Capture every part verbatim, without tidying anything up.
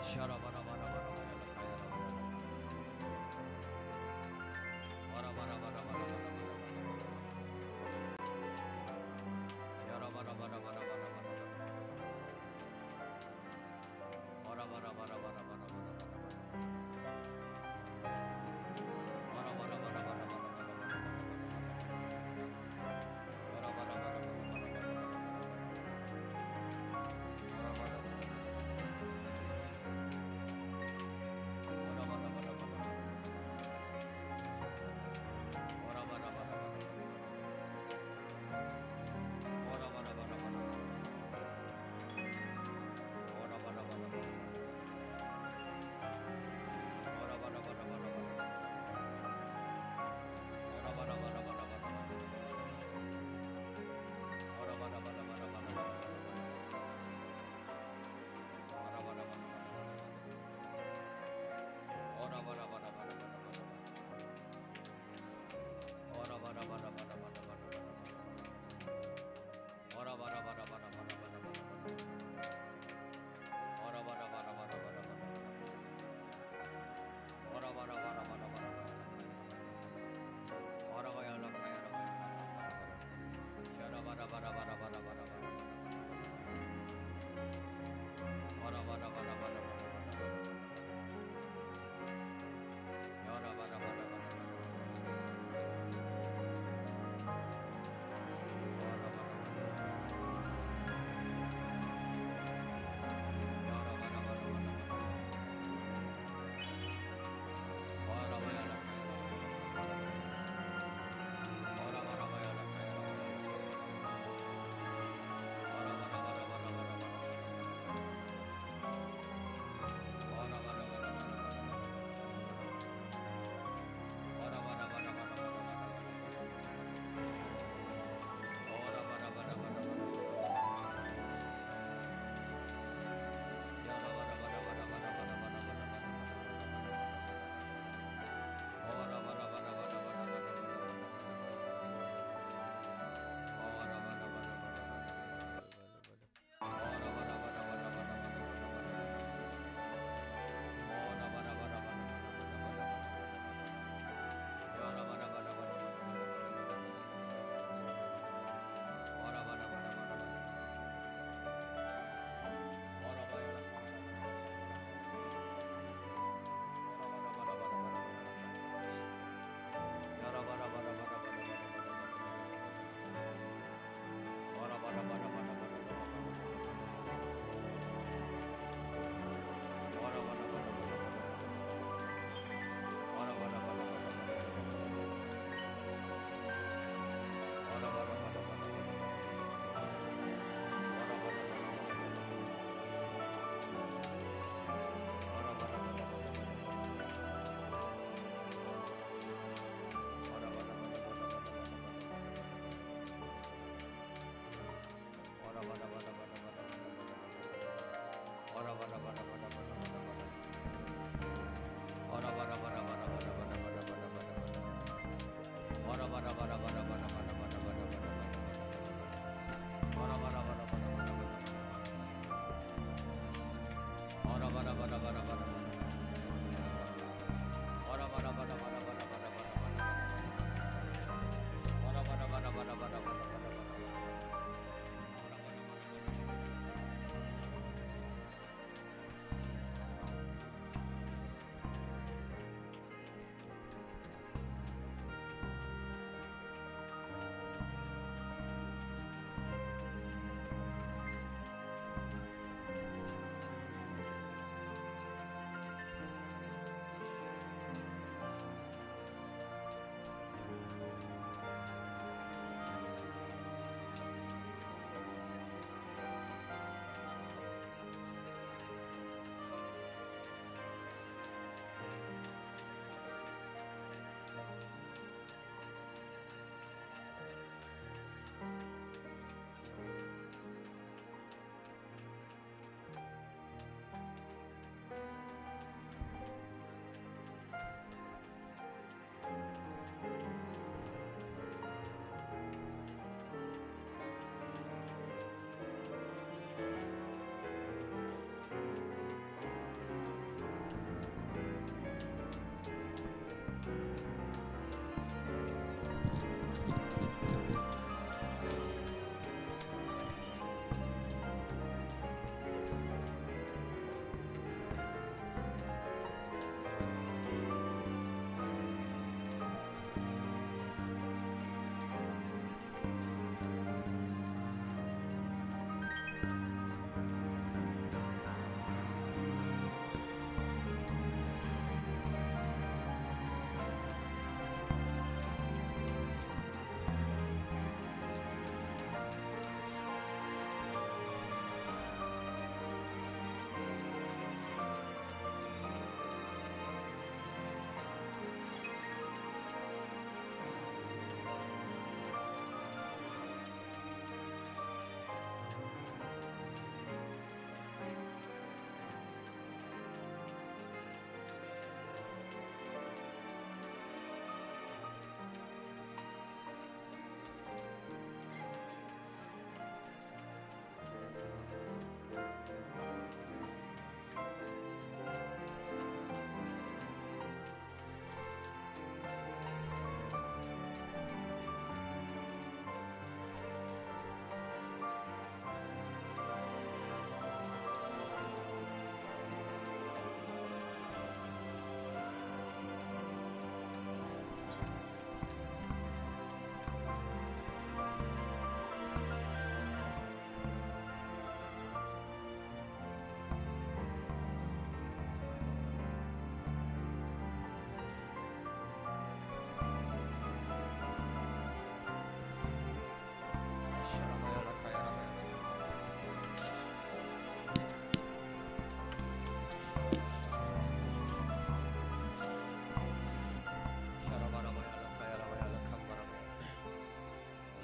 Ora bara bara bara bara bara bara.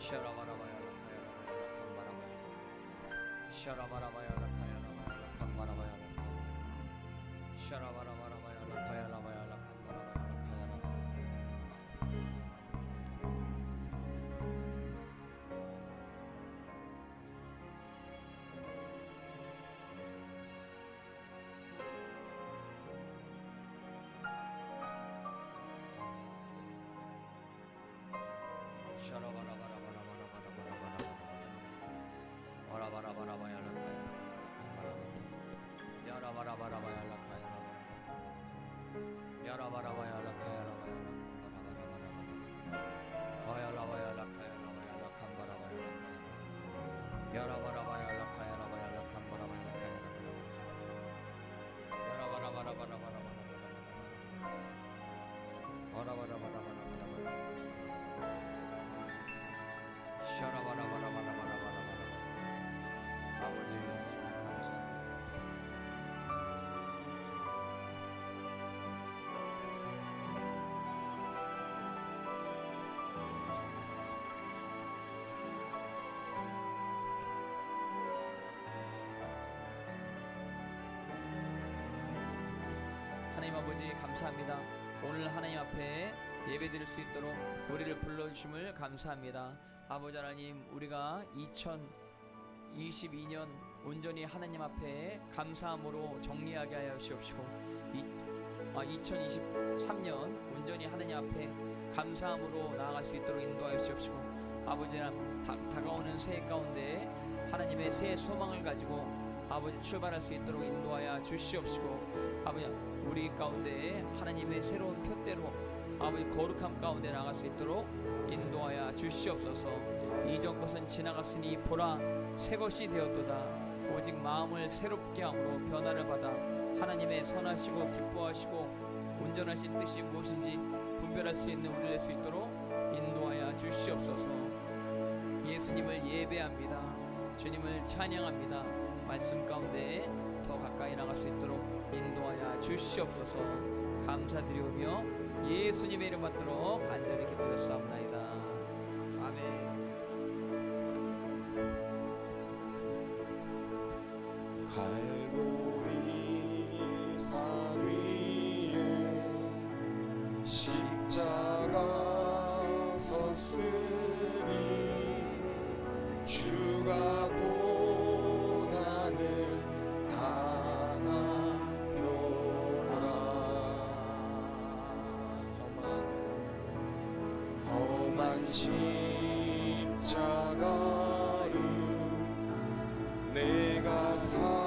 아버지 예수님 감사합니다. 하나님 아버지 감사합니다. 오늘 하나님 앞에 예배드릴 수 있도록 우리를 불러주심을 감사합니다. 아버지 하나님, 우리가 이천이십이 년 온전히 하나님 앞에 감사함으로 정리하게 하여 주시옵시고, 아, 이천이십삼 년 온전히 하나님 앞에 감사함으로 나아갈 수 있도록 인도하여 주시옵시고, 아버지 하나님, 다, 다가오는 새해 가운데 하나님의 새 소망을 가지고 아버지 출발할 수 있도록 인도하여 주시옵시고, 아버지 우리 가운데 하나님의 새로운 표대로 아버지 거룩함 가운데 나갈 수 있도록 인도하여 주시옵소서. 이전 것은 지나갔으니 보라 새 것이 되었도다. 오직 마음을 새롭게 함으로 변화를 받아 하나님의 선하시고 기뻐하시고 온전하신 뜻이 무엇인지 분별할 수 있는 우리 될 수 있도록 인도하여 주시옵소서. 예수님을 예배합니다. 주님을 찬양합니다. 말씀 가운데 더 가까이 나갈 수 있도록 인도하여 주시옵소서. 감사드리오며 예수님의 이름 받도록 간절히 기도했사옵나이다. 아멘. 갈보리 산 위에 십자가 섰으니 주가 고난을 당한 표라. 험한 험한 십자가를 내가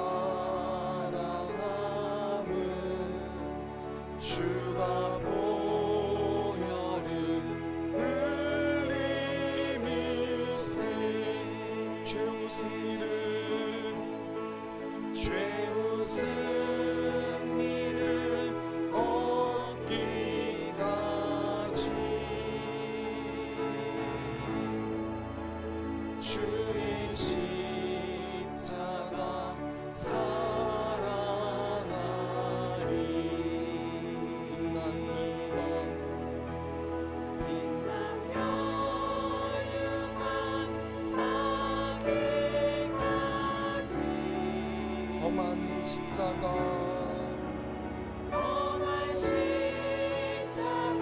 사랑함은 주가 보혈을 흘림일세. 죄 웃은 이를 죄 웃은 이를 얻기까지 주의 십자가 살아나리. 빛난 멸류관 빛난 멸류관 하기까지 험한 십자가 험한 십자가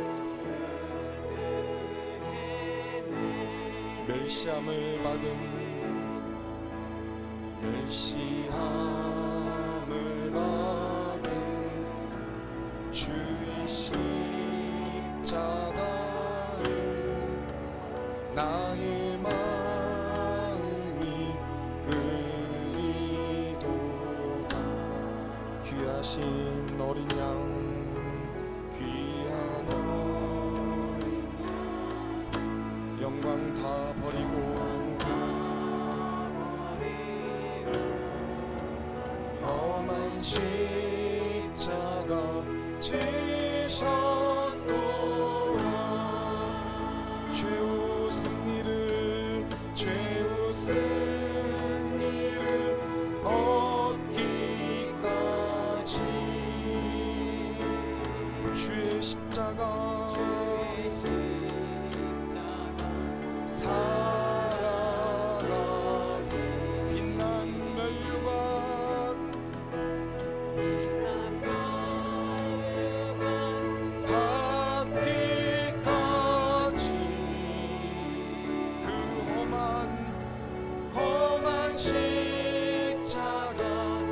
멸시함을 받은 멸시함을 받은 주의 십자가에 나의 마음이 끌리도다. 귀하신 어린 양 귀한 어린 양 영광 다 버리고 험한 십자가 지셨도다. 죄 웃은 이를 죄 웃은 이를 얻기까지 주의 십자가 살아가고 빛난 면류관 받기까지 그 험한 험한 십자가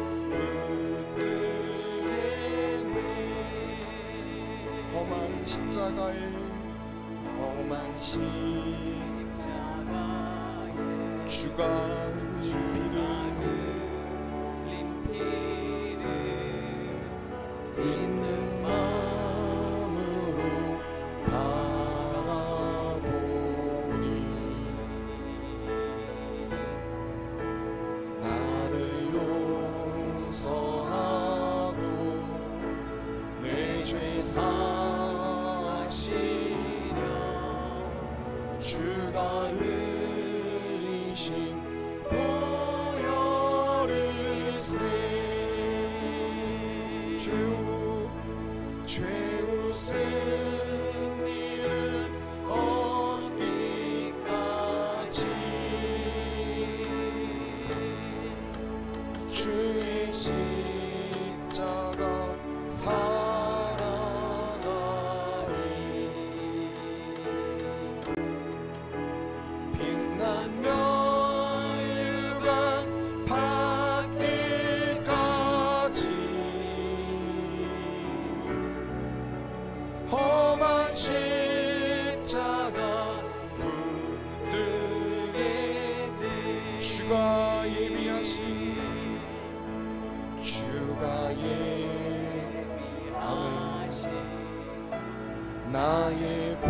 붙들겠네. 험한 십자가에 험한 십자가에 주가 흘린 피를 믿는 마음으로 바라보니 나를 용서하고 내 죄 사시려 주가 흘리신 보혈을 세 죄우 죄우 승리를 얻기까지 주의 십자가 살아가리. 빛난 면류관 받기까지 험한 십자가 붙들겠네. 주가 예비하신 주가 예비하신 나의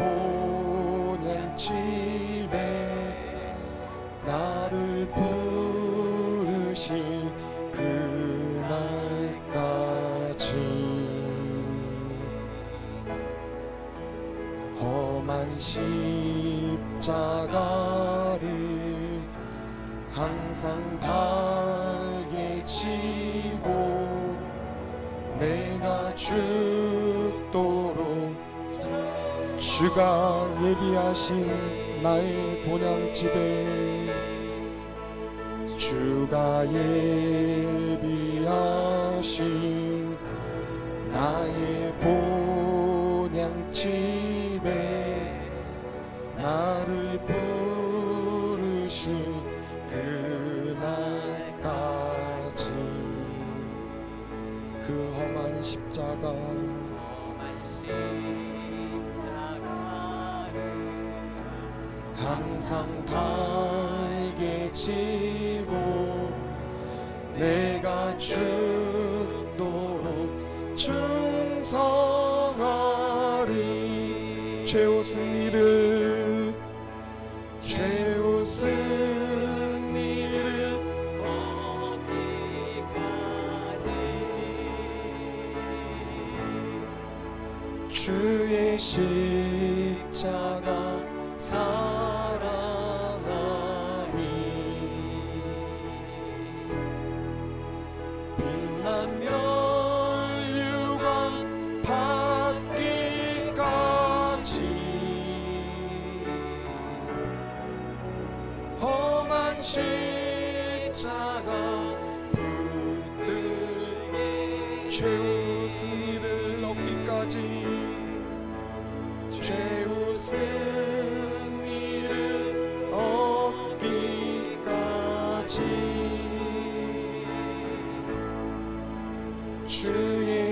본향집에 나를 부르실 그날까지 험한 십자가를 항상 달게 지고 내가 죽도록 주가 예비하신 나의 본향집에 주가 예비하신 나의 본향집에 나를 부르실 그날까지 그 험한 십자가 항상 달게 지고 내가 죽도록 충성하리. 죄우 승리를 죄우 승리를 얻기까지 주의 십자가 사랑함이 빛난 면류관 받기까지 험한 십자가 붙들게 죄우 승리를 얻기까지 죄우 승리를 얻기까지 주의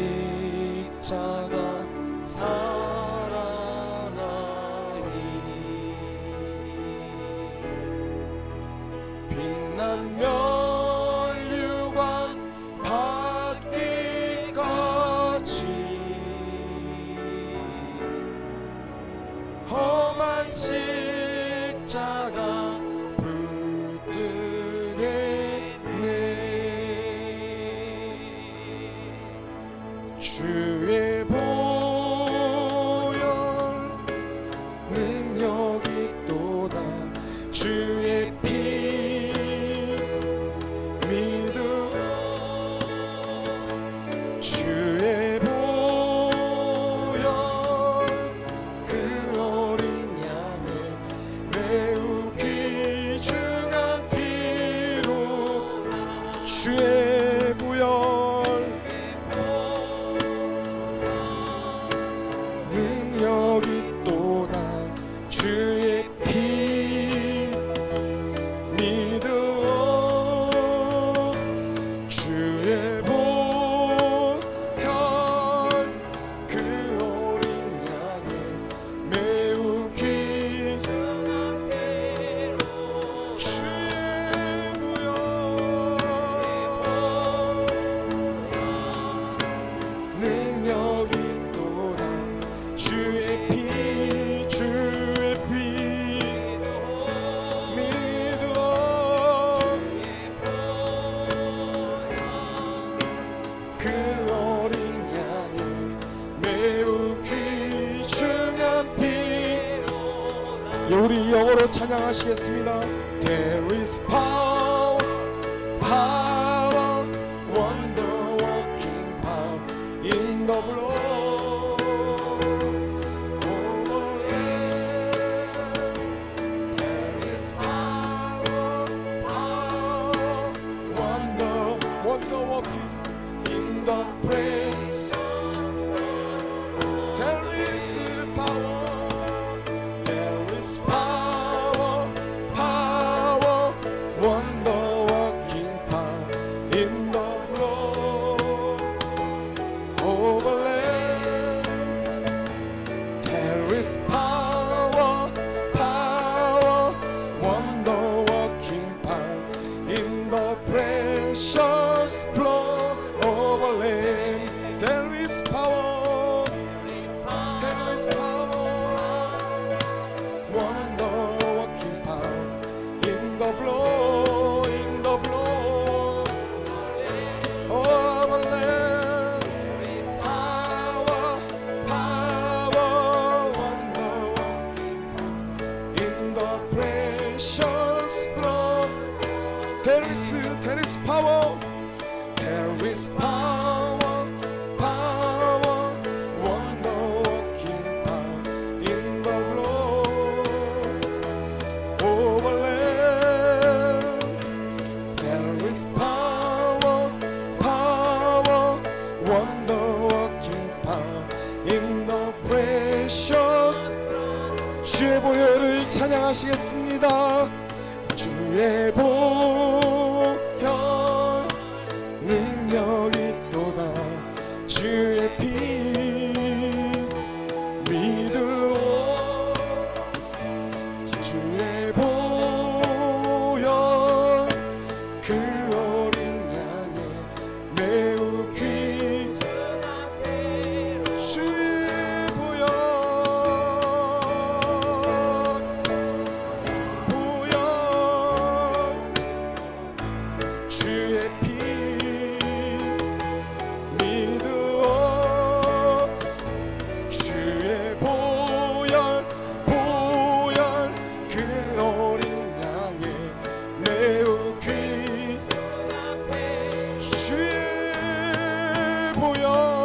십자가 사랑하리. 빛난 면류관 받기까지 험한 십자가 붙들겠네. 주의 보혈 능력이 또다. 주의 피 믿음 주의 보혈 그 어린 양의 내 주의 피 주의 피 믿어 그 어린 양의 매우 귀중한 피. 우리 영어로 찬양하시겠습니다. There is power, power, wonder working power in the blood. There is power, power, wonder, wonder working in the precious blood. There is power. There is power, power, wonder working power in the blood of the Lamb. There is power, power, wonder working power in the precious blood of the Lamb. There is power, there is power, wonder working power in the blood, in the blood of the Lamb. Power, power, wonder working in the precious blood. There is, there is power, there is power, power, wonder working power in the blood of the Lamb. There is power, power, wonder working power in the precious. 주의 보혈을 찬양하시겠습니다. 주의 보혈 능력이 또다. 주의 피 믿으오. 주의 보혈 그 어린 양의 매우 귀중한 피. 주의 보혈 보혈 주의 피 믿으오. 주의 보혈 보혈 그 어린 양의 매우 귀중한 피. 주의 보혈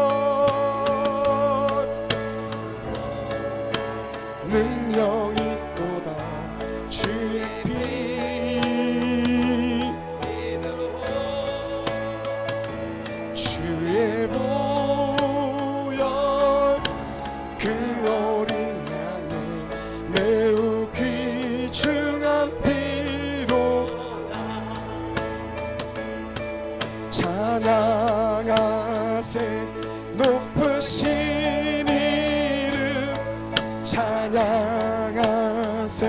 능력이 또다. 주의 피 주의 보혈 그 어린 양의 매우 귀중한 피로 찬양하세. 높으신 이름 찬양하세.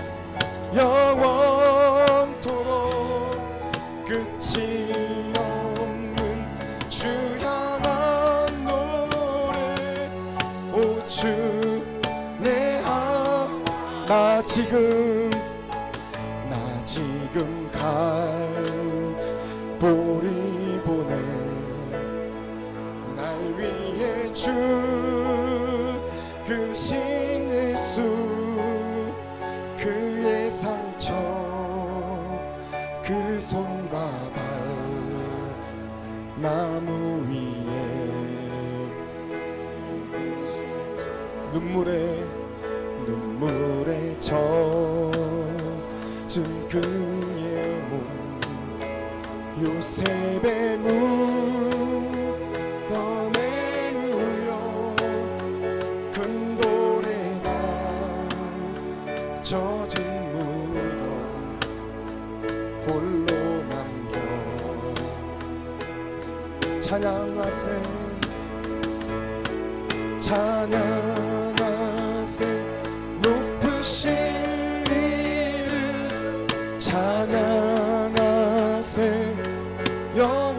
영원토록 끝이 없는 주 향한 노래. 오 주 내 아 나 지금 나 지금 갈보리 보내. 날 위해 죽으신 예수. 그의 상처 그 손과 발 나무 위에 눈물에 눈물에 젖은 그의 몸. 요셉의 묻어내누여 큰 돌에다 젖은 무덤 홀로 남겨. 찬양하세 찬양하세. 높으신 이름 찬양하세.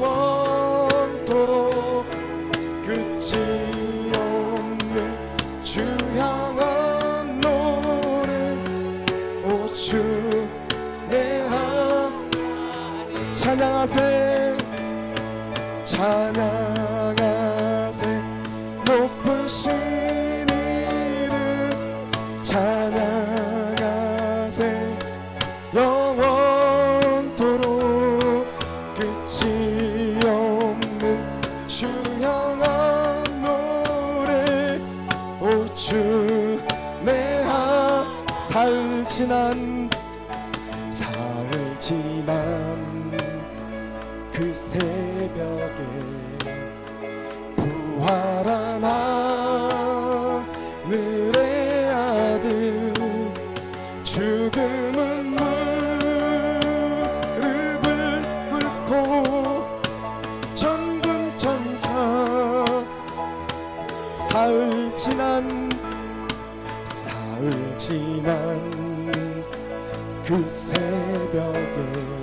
영원토록 끝이 없는 주 주 향한 노래 오 주 내 하나님 찬양하세 찬양하세 높으신 이름 찬양하세 영원토록 끝이 없는 주 향한 노래 오 주 내 하 사흘 지난 사흘 지난 그 새벽에 부활한 하늘의 아들 죽음은 무릎을 꿇고 전군 전사 사흘 지난 사흘 지난 그 새벽에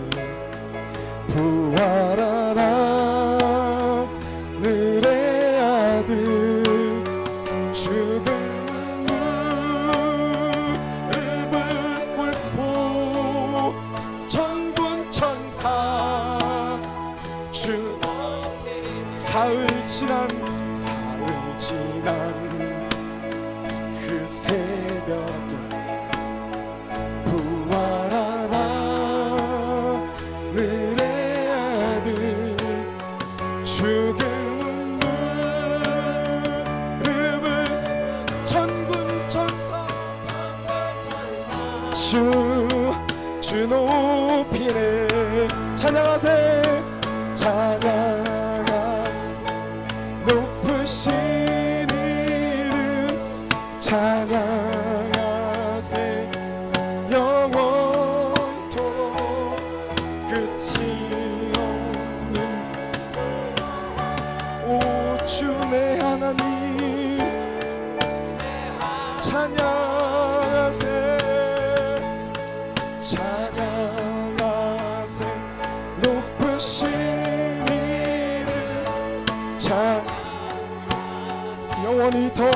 부활한 하늘의 아들 죽음은 무릎을 꿇고 전군 천사 주 사흘 지난 사흘 지난 그 새벽에 부활한 하늘의 아들 죽음은 무릎을 천군 천사 주, 주 높이네 찬양하세 찬양하세 높으신 이름 찬양하세 영원토록 끝이 없는 오 주 내 하나님 찬양하세 찬양하세 높으신 이름 찬 영원히 더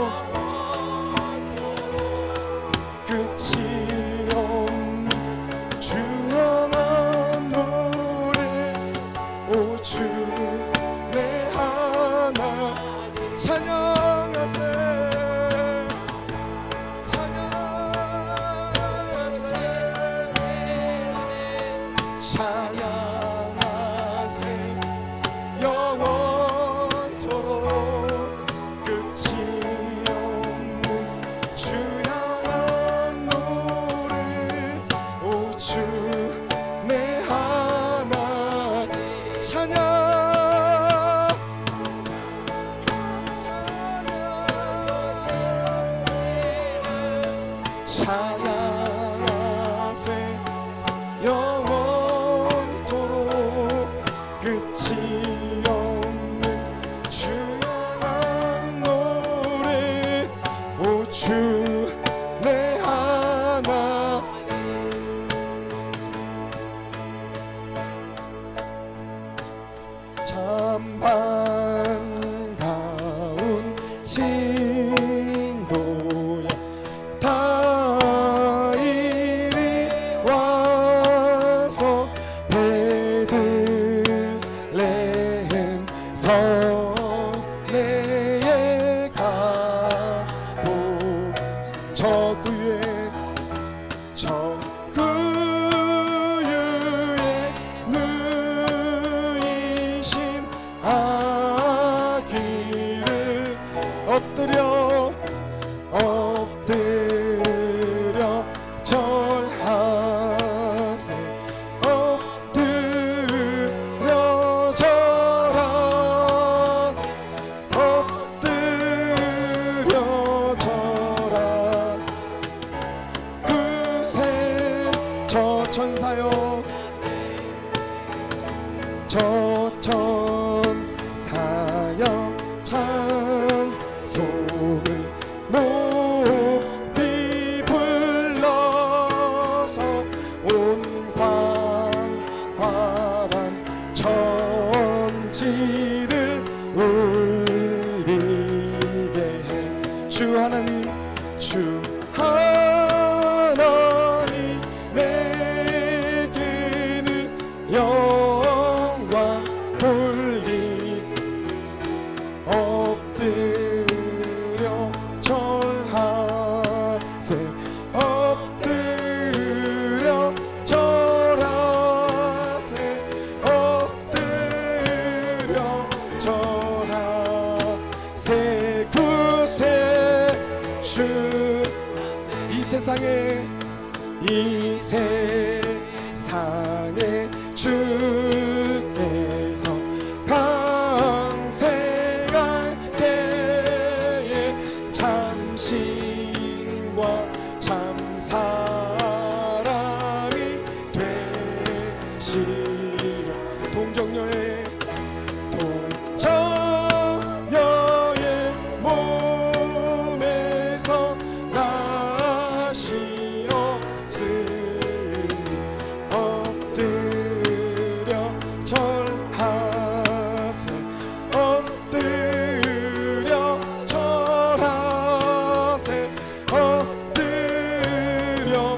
끝이 없는 주 향한 노래 오 주 내 하나 찬양하세 찬양하세 찬양하세 영원토록 끝이 없는 주 향한 노래 오 주 내 하나 찬양 찬양하세 영원토록 끝이 없는 주 향한 노래 오 주 내 하나 참 반가운 신도야 다 이리 와서 베들레헴 성내에 가보자 주 하나님 주 하나님 내게는 영광 돌리 엎드려 절하세 엎드려 절하세 엎드려 절하세 구세 주 이 세상에 이 세상에 주께서 강생할 때에 참신과 참 사람이 되시려 동정녀의 동정녀의 몸에서 나시었으니 엎드려 절하세 엎드려 절하세 엎드려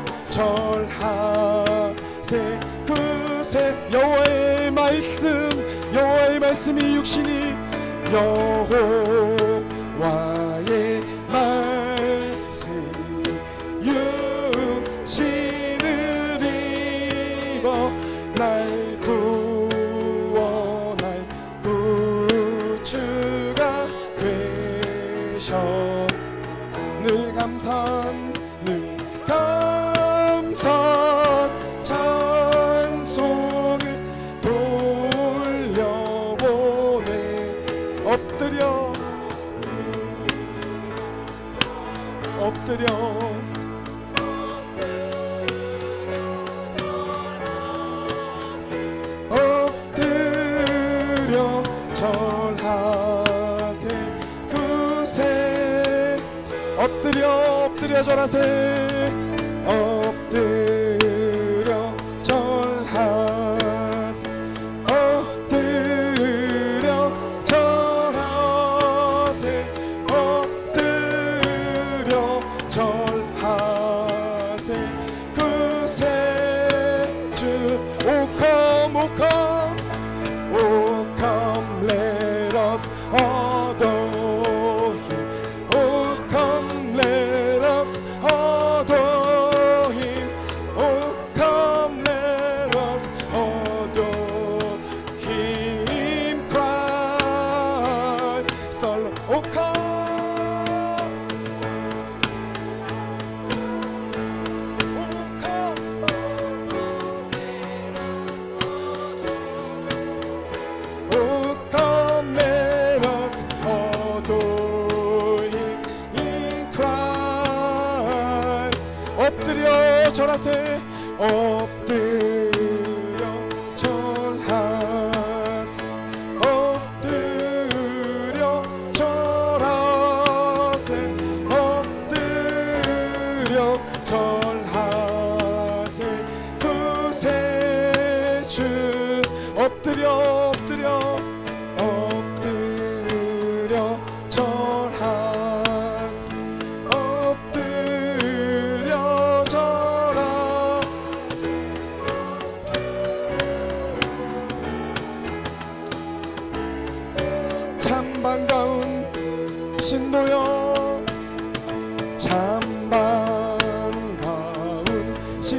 절하세 그새 여호와의 말씀 여호와의 말씀이 육신이 여호와의 말씀이 육신을 입어 날 구원할 구주가 되셔 늘 감사한 늘 감사한 찬송을 돌려보내 엎드려 엎드려 엎드려 절하세 그새 엎드려 엎드려 절하세 엎드려 절하세 엎드려 절하세 엎드려 절하세 그새 주 O come O come O come let us adore him O come let us adore him O come let us adore him Christ the Lord O come Oh come let us adore him in Christ 엎드려 절하세 엎드려 절하세 엎드려 절하세 엎드려 절하세 그새 주 엎드려 엎드려 엎드려 절하세 엎드려 절하 참 반가운 신도여 참 반가운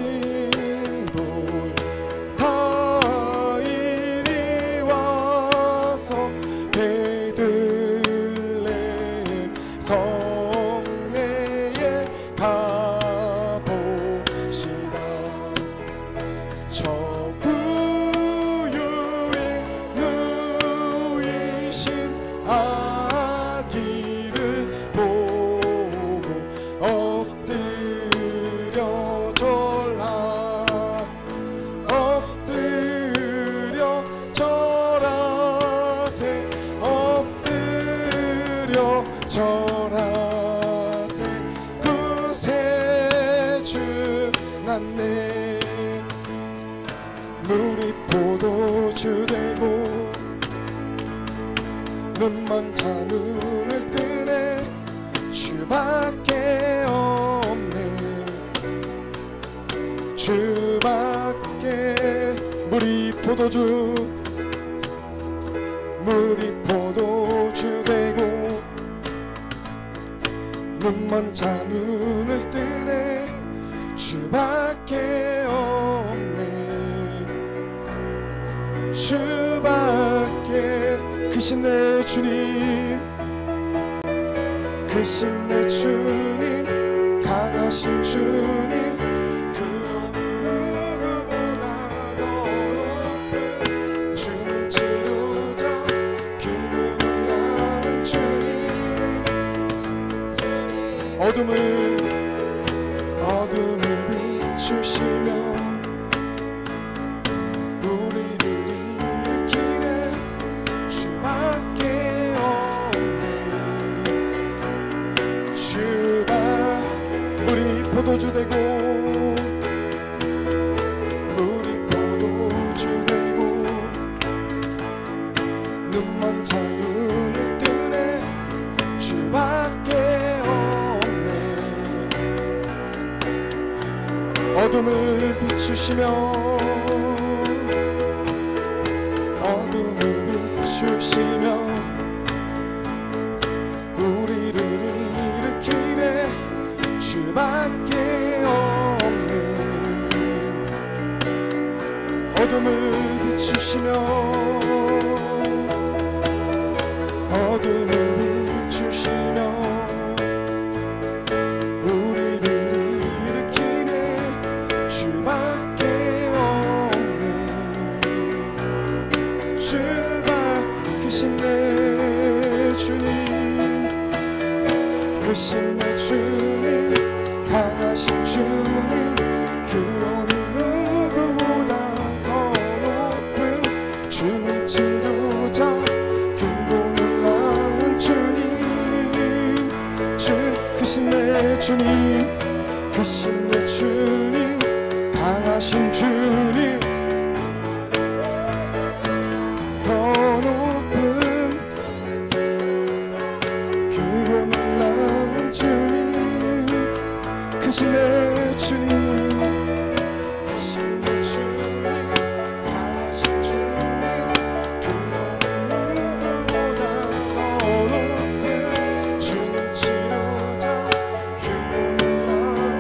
신도여 다 이리 와서 베들레헴 성내에 가보시다 저 구유에 누이신 아기를 보고 엎드려 절하 엎드려 절하세 엎드려 절하세 그새 주 났네 물이 포도주 되고 눈먼 자 눈을 뜨네 주밖에 없네. 주밖에. 물이 포도주, 물이 포도주 되고 눈먼 자 눈을 뜨네. 주밖에 없네. 주밖에. 크신 내 주님, 크신 내 주님, 강하신 주님, 그 어느 누구보다 더 높은 주는 지도자, 크고 놀라운 주님. 어둠을 어둠을 비추시며 우리를 일으키네. 주밖에 없네. 주밖. 물이 포도주 되고 물이 포도주 되고 눈먼 자 눈을 뜨네. 주밖에 없네. 어둠을 비추시며 어둠을 비추시며 우리를 일으키네. 주밖에 없네. 어둠을 비추시며 어둠을 비추시며 우리를 일으키네. 주밖에 없네. 주밖. 크신 내 주님, 크신 내 주님, 강하신 주님, 그 어느 누구보다 더 높은 주는 지도자, 크고 놀라운 주님. 주님, 크신 내 주님, 크신 내 주님, 강하신 주님, 더 높은 크고 놀라운 주님. 크신 내 주님, 크신 내 주님, 강하신 주님, 그 어느 누구보다 더 높은 주는 치료자, 크고 놀라운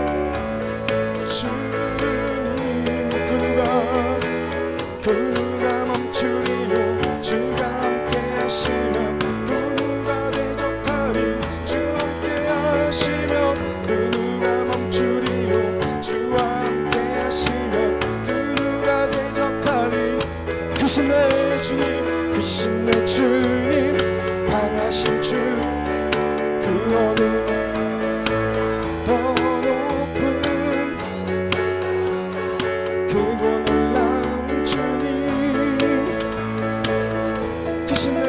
주님. 그 누가 그 누가 멈추리요. 주가 함께 하시면 그 누가 대적하리. 주 함께 하시면 그 누가 멈추리요. 주와 함께 하시면 그 누가 대적하리. 크신 내 주님, 크신 내 주님, 강하신 주, 그 어느 더 높은 크고 놀라운 주님. 크신 내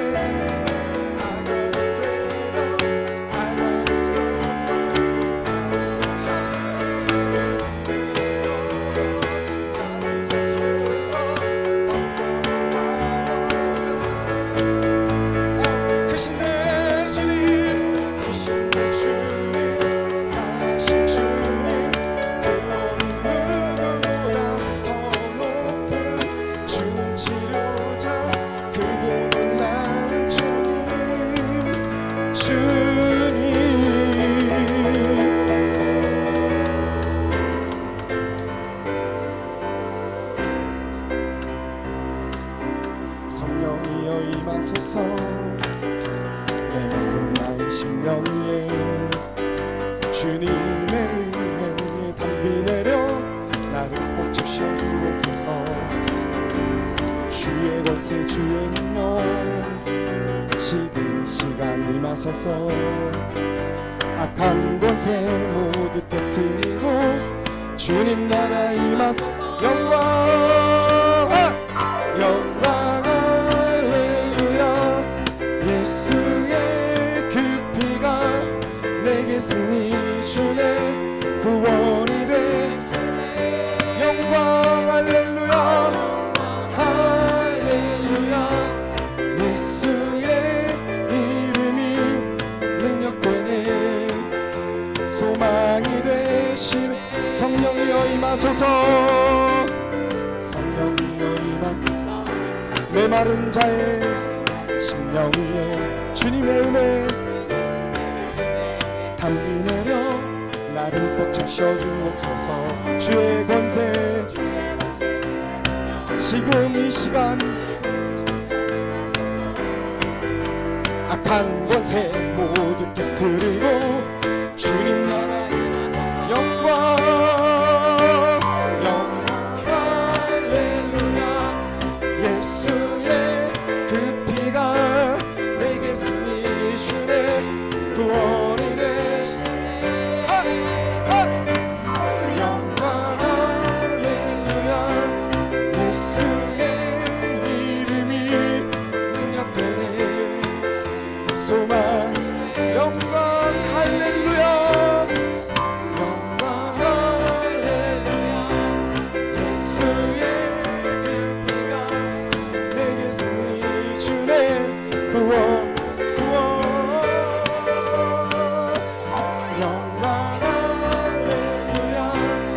크신 내 주님, 크신 내 주님, 강하신 주님, 그 어느 누구보다 더 높은 주는 치료자, 크고 놀라운 주님. 주님. 성령이여 임하소서. 내 마음 나의 심령 위에 주님의 은혜 담비 내려 나를 꼭 지켜주옵소서. 주의 권세 주의 능력 시대 시간 임하소서. 악한 권세 모두 깨뜨리고 주님 나라 임하소서. 영광 영광 할렐루야. 예수의 그 피가 내게 승리 주네. 구원이 돼. 영광 할렐루야 할렐루야. 예수의 이름이 능력되네. 소망이 되신 성령이여 임하소서. 성령이여 임하소서. 메마른 자의 심령 위에 주님의 은혜 담비 내려 나를 꽉 채워 주옵소서. 주의 권세 지금 이 시간 악한 권세 모두 깨뜨리고 주님 나라 영광 영광 할렐루야. 예수의 그 피가 내게 승리 주네 구원이 되시네. 아! 아! 영광 할렐루야. 예수의 이름이 능력되네. 소망 영광 할렐루야. 영광 할렐루야. 예수의 그 피가 내게 승리 주네 구원 구원. 영광 할렐루야.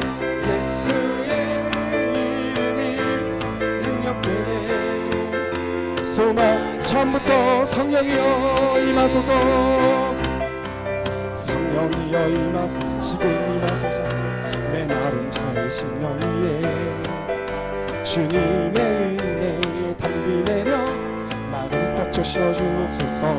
예수의 이름이 능력되네. 소망 처음부터 성령이여 임하소서. 성령이여 임하소서. 지금 임하소서. 메마른 자의 심령 위에 주님의 은혜에 담비 내려 나를 꽉 채워 주옵소서.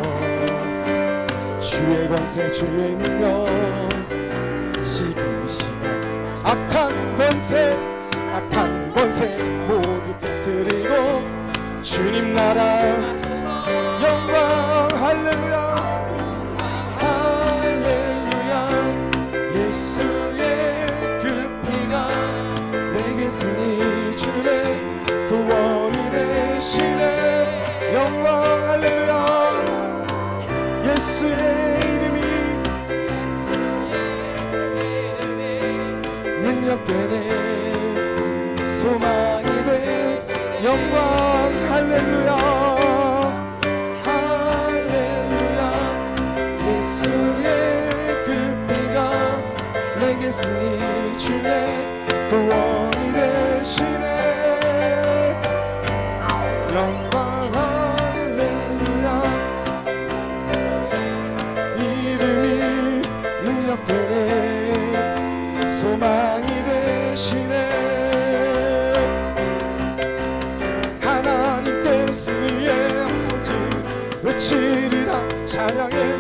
주의 권세 주의 능력 지금 이 시간 악한 권세 악한 권세 모두 깨뜨리고 주님 나라 영광 할렐루야. 할렐루야. 예수의 그 피가 내게 승리 주네 구원이 되시네. 영광 할렐루야. 예수의 이름이 능력되네. 소망이 돼 영광 할렐루야. 할렐루야. 예수의 그 피가 내게 승리 주네 구원이 되시네. 영광 할렐루야. 이름이 능력되네. 소망이 되시네. 외치리라 찬양해.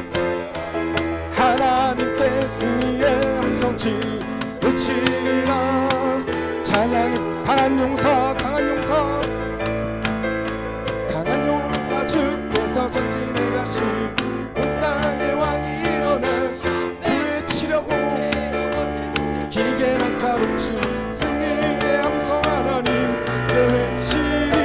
하나님께 승리의 함성치 외치리라 찬양해. 강한 용사 강한 용사 강한 용사 주께서 전진해 가시 온 땅의 왕이 일어나 구해치려고 기계 날카롭지 승리의 함성 하나님께 외치리.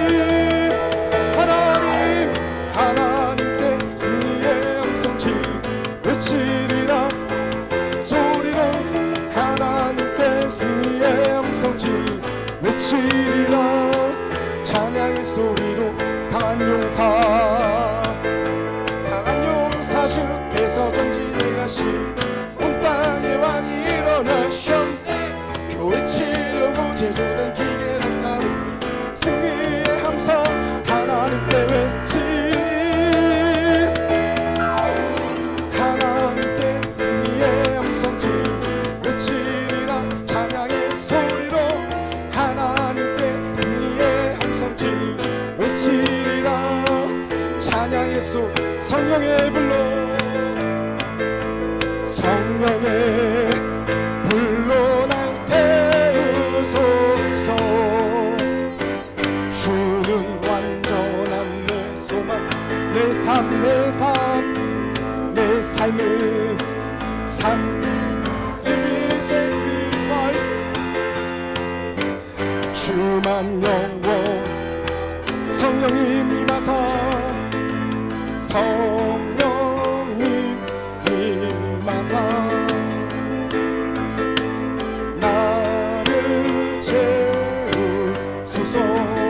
하나님 하나님께 승리의 함성치 외치리라 소리로. 하나님께 승리의 함성치 외치리라 찬양의 소리로. 강한 용사 강한 용사 주께서 전진해 가시 온 땅의 왕이 일어나셔 교회 치려고 제조된 기계를 가르고 승리의 함성 하나님께 외치. 하나님께 승리의 함성치 외치리라 찬양의 소리로. 하나님께 승리의 함성치 외치리라 찬양의 소리. 성령의 불로 성령의 불로 날 태우소서. 주는 완전한 내 소망 내 삶 내 삶 내 삶을 산 living sacrifice. 주만 영원 성령님 임하사 성령님 임하사 나를 채우소서.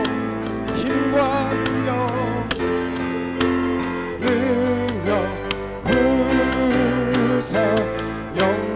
힘과 능력 능력 부사 영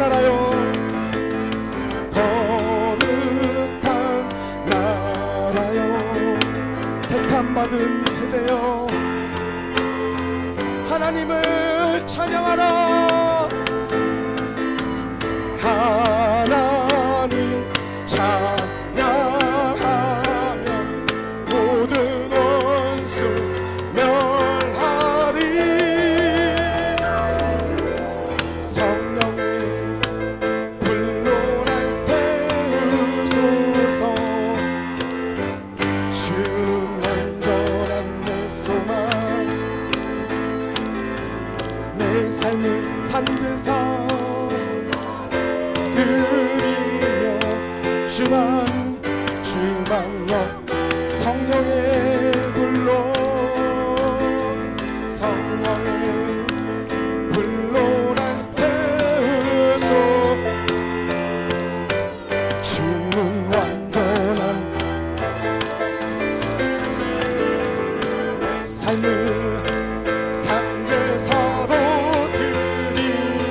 나라요 거룩한 나라요 택함 받은 세대요 하나님을 찬양하라 하나님 찬양하며 모든 원수 멸하리 성령의 불로 날 태우소서 주는 완전한 내 소망 내 삶을 산제사 드리며 주만 주만요 성령의 불로 성령의 불로 날 태우소 주는 완전한 내 삶을 산제사로 드리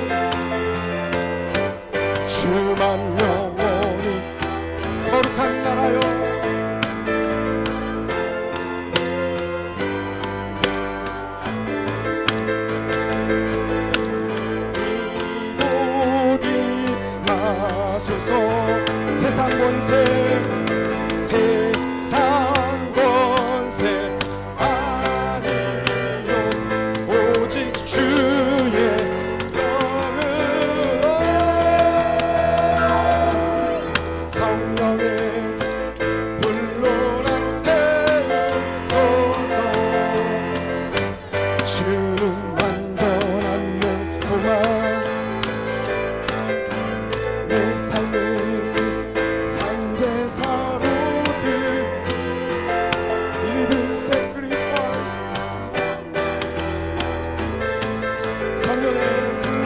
주만 영원히 거룩한 나라요 이곳이 마소서 세상 권세 세상 권세 아니요 오직 주의 영으로 성령의 불로 날 태우소서 주는 완전한 내 소망 내 삶을 산제사로 드 Living sacrifice 성령의 불로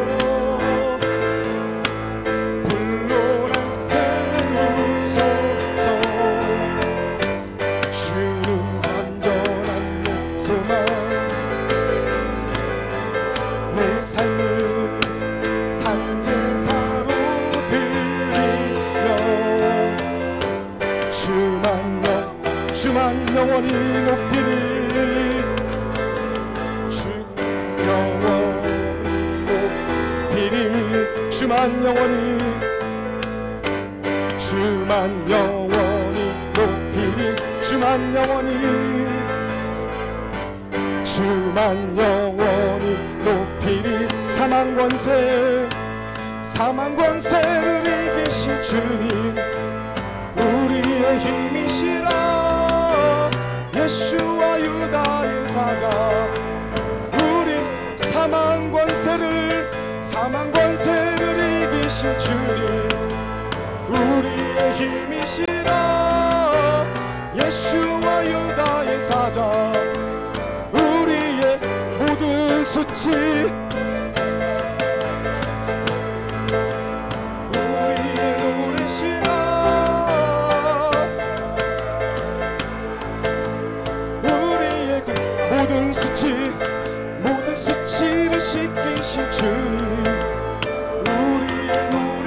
불로 날 태우소서 주는 완전한 내 소망 내 삶을 산제사로 드리며 주만 영 주만 영원히 높이리 주만 영원히 높이리 주만 영원히 주만 영원히 높이리 주만 영원히 주만 영원히 높이리 사망 권세 사망 권세를 이기신 주님 우리의 힘이시라 예수와 유다의 사자 우리 사망 권세를 사망 권세를 이기신 주님 우리의 힘이시라 예수와 유다의 사자 우리의 모든 수치 모든 수치 모든 수치를 씻기신 주님 우리의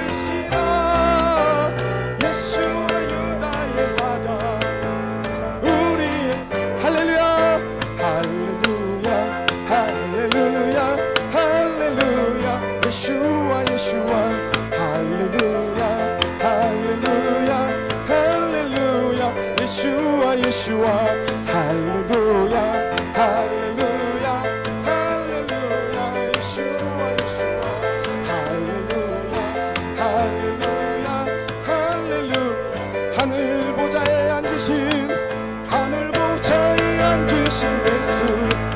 노래시라 예수와 유다의 사자 우리의 할렐루야 할렐루야 할렐루야 할렐루야 예수와 예수와 할렐루야 할렐루야 할렐루야 예수와 예수와 할렐루야 할렐루야 할렐루야 예수와 예수와 할렐루야 할렐루야 할렐루야 하늘 보좌에 앉으신 하늘 보좌에 앉으신 예수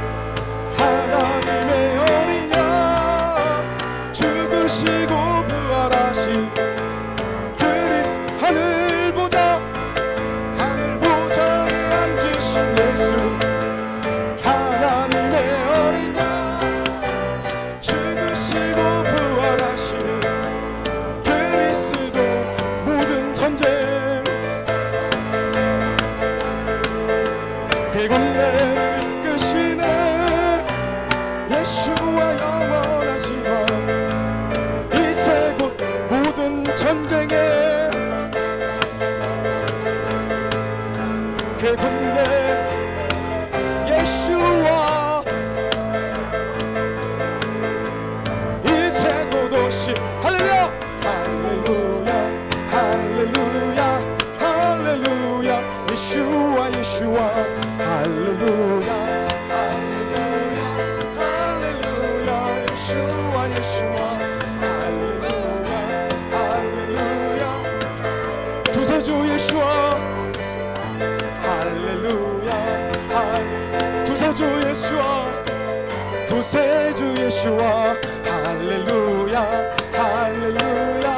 하나님의 어린 양 죽으시고 부활하신 그리 하늘 보좌 하늘 보좌에 앉으신 예수 예수와 영원하시다 다시 할렐루야 할렐루야 할렐루야 할렐루야 예수와 예수와 할렐루야 할렐루야 할렐루야 예수와 예수와 할렐루야 할렐루야 구세주 예수와 할렐루야 구세주 예수와 구세주 예수와 할렐루야 할렐루야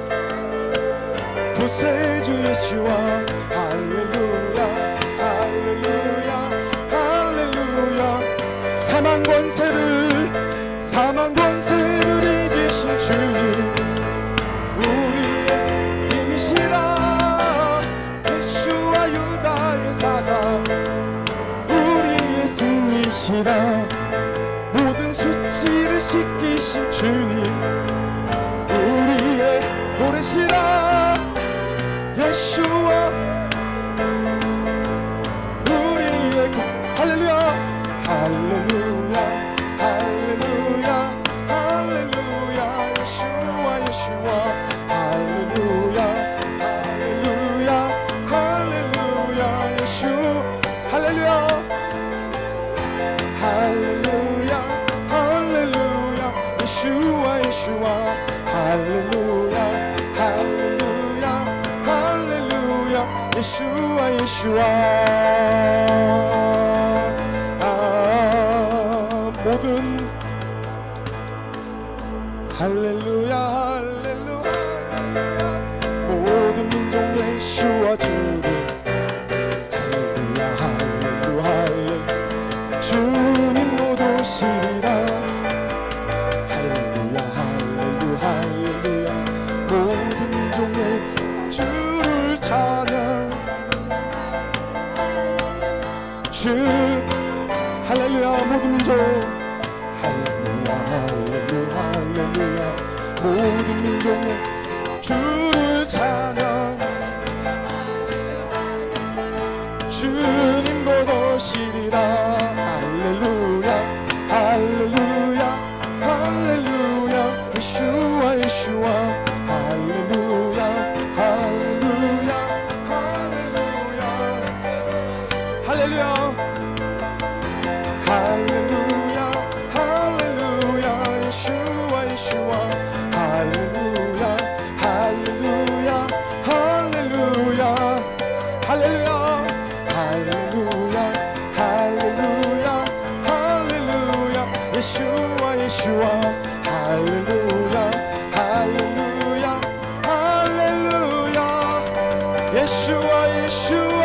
구세주 예수와 할렐루야 할렐루야 할렐루야 사망 권세를 사망 권세를 이기신 주님 우리의 힘이시라 예수와 유다의 사자 우리의 승리시라 모든 수치를 씻기신 주님 우리의 노래시라 예수와 우리의 구 할렐루야 할렐루야 할렐루야 할렐루야 예수와 예수와 할렐루야 할렐루야 할렐루야 예수 할렐루야 할렐루야 할렐루야 예수와 예수와 할렐루야 할렐루야 할렐루야 예수와 예수와 아, 모든 할렐루야 할렐루야 모든 민족 예수와 주를 할렐루야 할렐루야 할렐루야 주님 못 오시리라 할렐루야 할렐루야 할렐루야 모든 민족의 주를 찬양 주 할렐루야 모든 민족 할렐루야 할렐루야 할렐루야 모든 민족의 주를 찬양 주님 곧 오시리라 할렐루야 할렐루야 할렐루야 예수와 예수와 할렐루야 할렐루야 할렐루야 할렐루야 할렐루야 할렐루야 예수와 예수와 할렐루야 할렐루야 할렐루야 할렐루야 할렐루야 할렐루야 할렐루야 예수와 예수와 할렐루야 할렐루야 할렐루야 예수와 예수와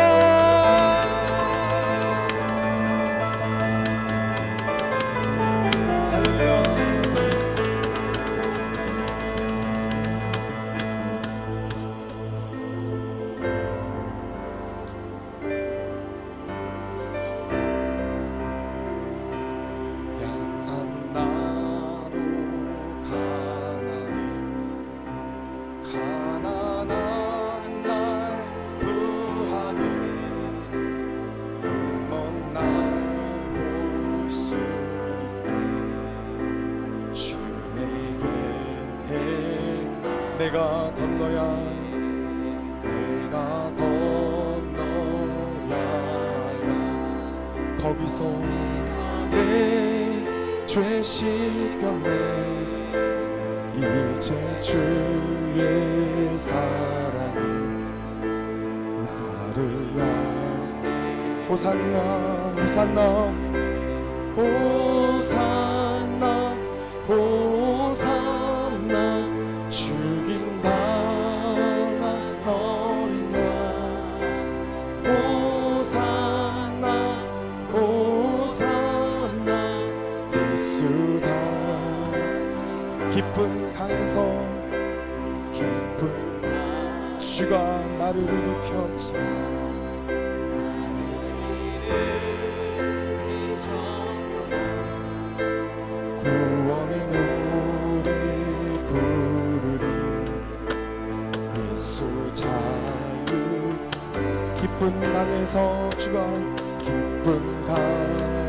내가 건너야 내가 건너야 거기서 내 죄 씻겼네 이제 주의 사랑이 나를 향해 호산나 호산나 호산나 호산나 죽임 당한 어린 양 호산나 호산나 예수다 기쁜 강에서 기쁜 주가 나를 일으켰소 구원의 노래 부르리 예수 자유 기쁜 강에서 주가 기쁜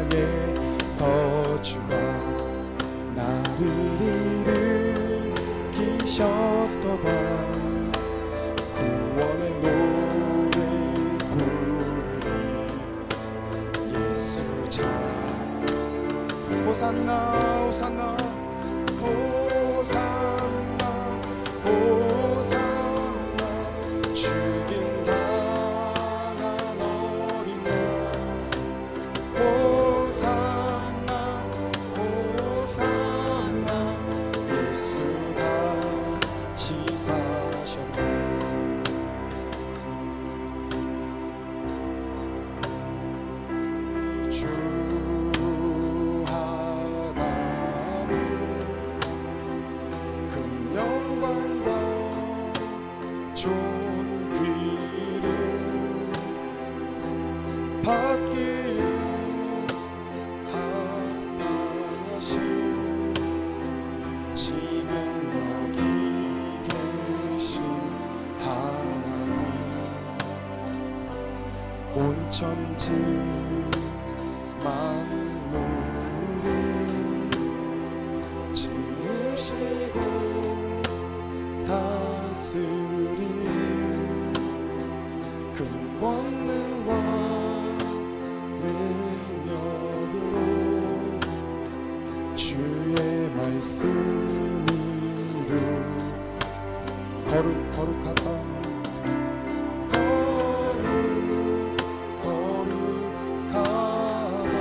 강에서 주가 나를 일으키셨네 하셨도다. 구원의 노래 부르리 예수 잘 호산나 호산나 호산나 호산나 죽임 당한 어린 양 호산나 호산나 예수 다시 사셨네. 주 하나님 그 영광과 존귀를 받기에 합당하신 지금 여기 계신 하나님 온 천지 만물을 지으시고 다스리는 큰 권능과 능력으로 주의 말씀 이루 거룩 거룩하다 거룩 거룩하다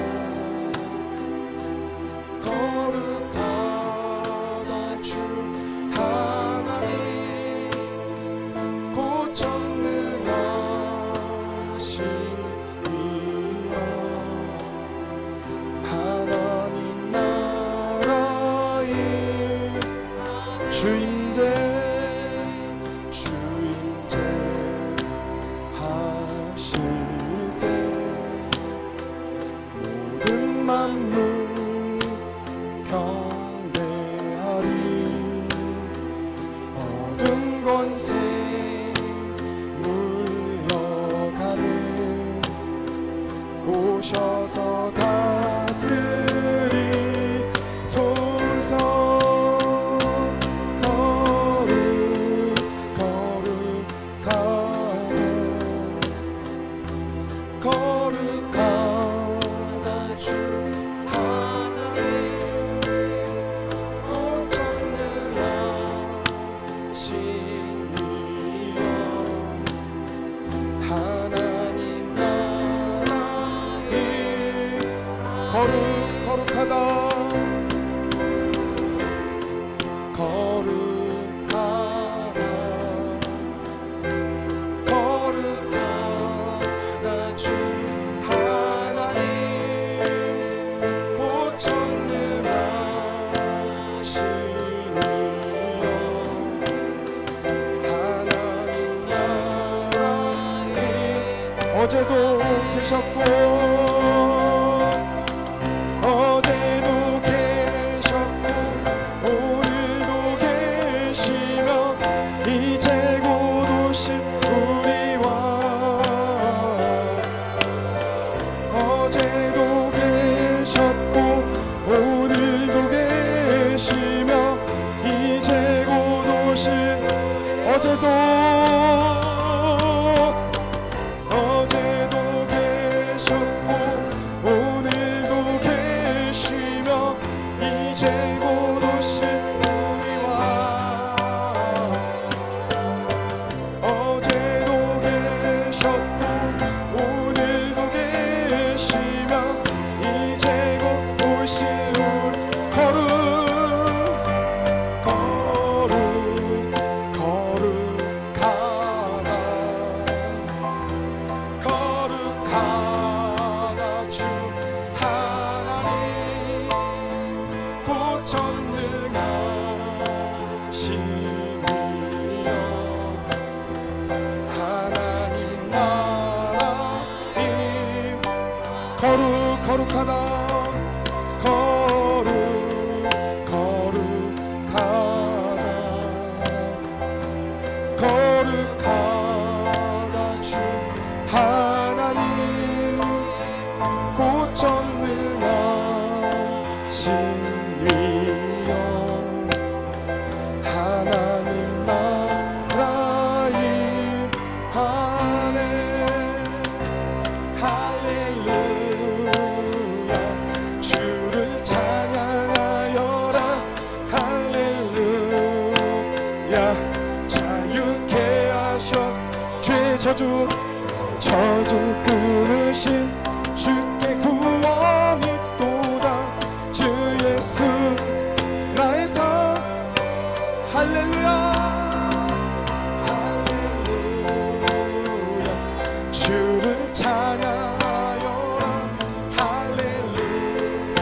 거룩하다 주 하나님 곧 전능하시니여 하나님 나라의 주임제 주임제 하실 때 모든 만물 경배하리 모든 권세 물러가네 오셔서 다스리소서 거룩 거룩하다 거룩하다 주 하나님 곧 전능하시니여 하나님 나라의 거룩 거룩하다 거룩하다 거룩하다 주 하나님 곧 전능하시니여 하나님 나라의 어제도 계셨고 어제도 계셨고 오늘도 계시며 이제 곧 오실 우리와 어제도 계셨고 오늘도 계시며 이제 곧 오실 어제도 어제도 계셨고 오늘도 계시며 이제 곧 오실 우리와 어제도 계셨고 오늘도 계시며 이제 곧 오실 우리 거룩 거룩 거룩 저주 저주 끊으신 주께 구원이 또다. 주 예수 나의 산 할렐루야 할렐루야 주를 찬양하여라 할렐루야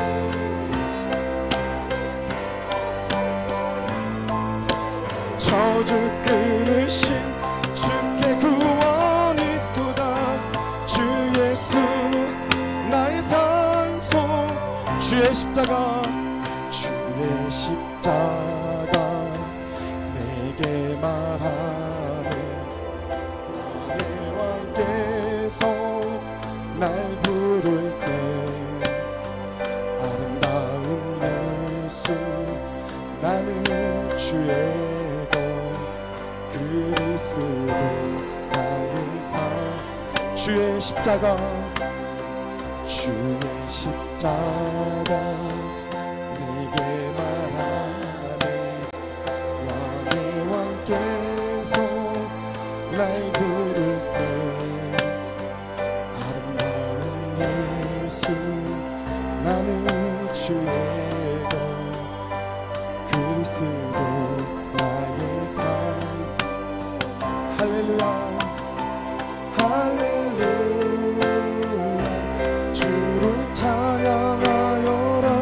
저주 끊으신 주께 구원이 또다. 주 예수 나의 산소 주의 십자가 주의 십자가 내게 말하네. 왕의 왕께서 날 부를 때 아름다운 예수 나는 주의 것 그리스도 나의 산 주의 십자가 주의 십자가 내게 말하네. 왕의 왕께서 날 부를 때 아름다운 예수 나는 주의 것 그리스도 나의 산 할렐루야 할렐루야 주를 찬양하여라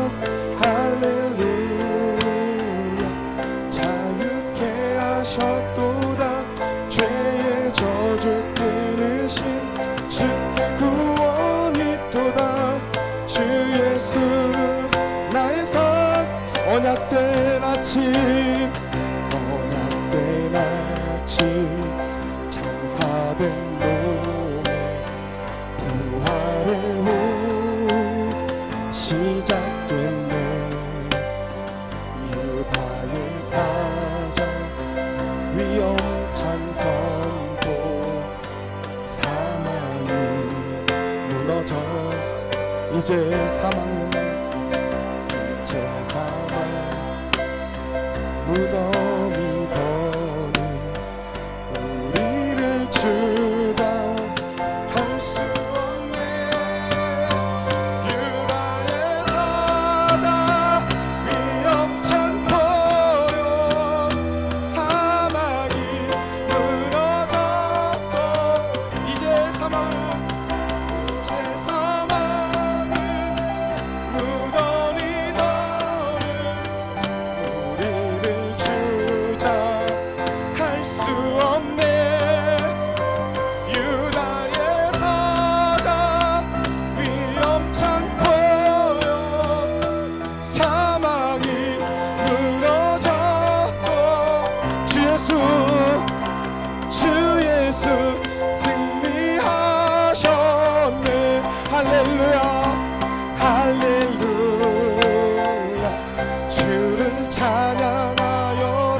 할렐루야 자유케 하셨도다. 죄의 저주 끊으신 주께 구원이 또다. 주 예수 나의 산 언약된 아침 언약된 아침 장사된 몸에 부활의 후 시작됐네. 유다의 사자 위엄찬 선포 사망이 무너져 이제 사망은 이제 사망 무덤이 더는 우리를 주자 할 수 없네. 유다의 사자 위엄찬 포효 사망이 무너졌고 이제 사망은 이제 사망은 무덤이 더는 우리를 주자 할 수 없네. 유다의 사자 위엄찬 포효 사망이 무너졌고 주 예수 주 예수 승리하셨네. 할렐루야 할렐루야 주를 찬양하여라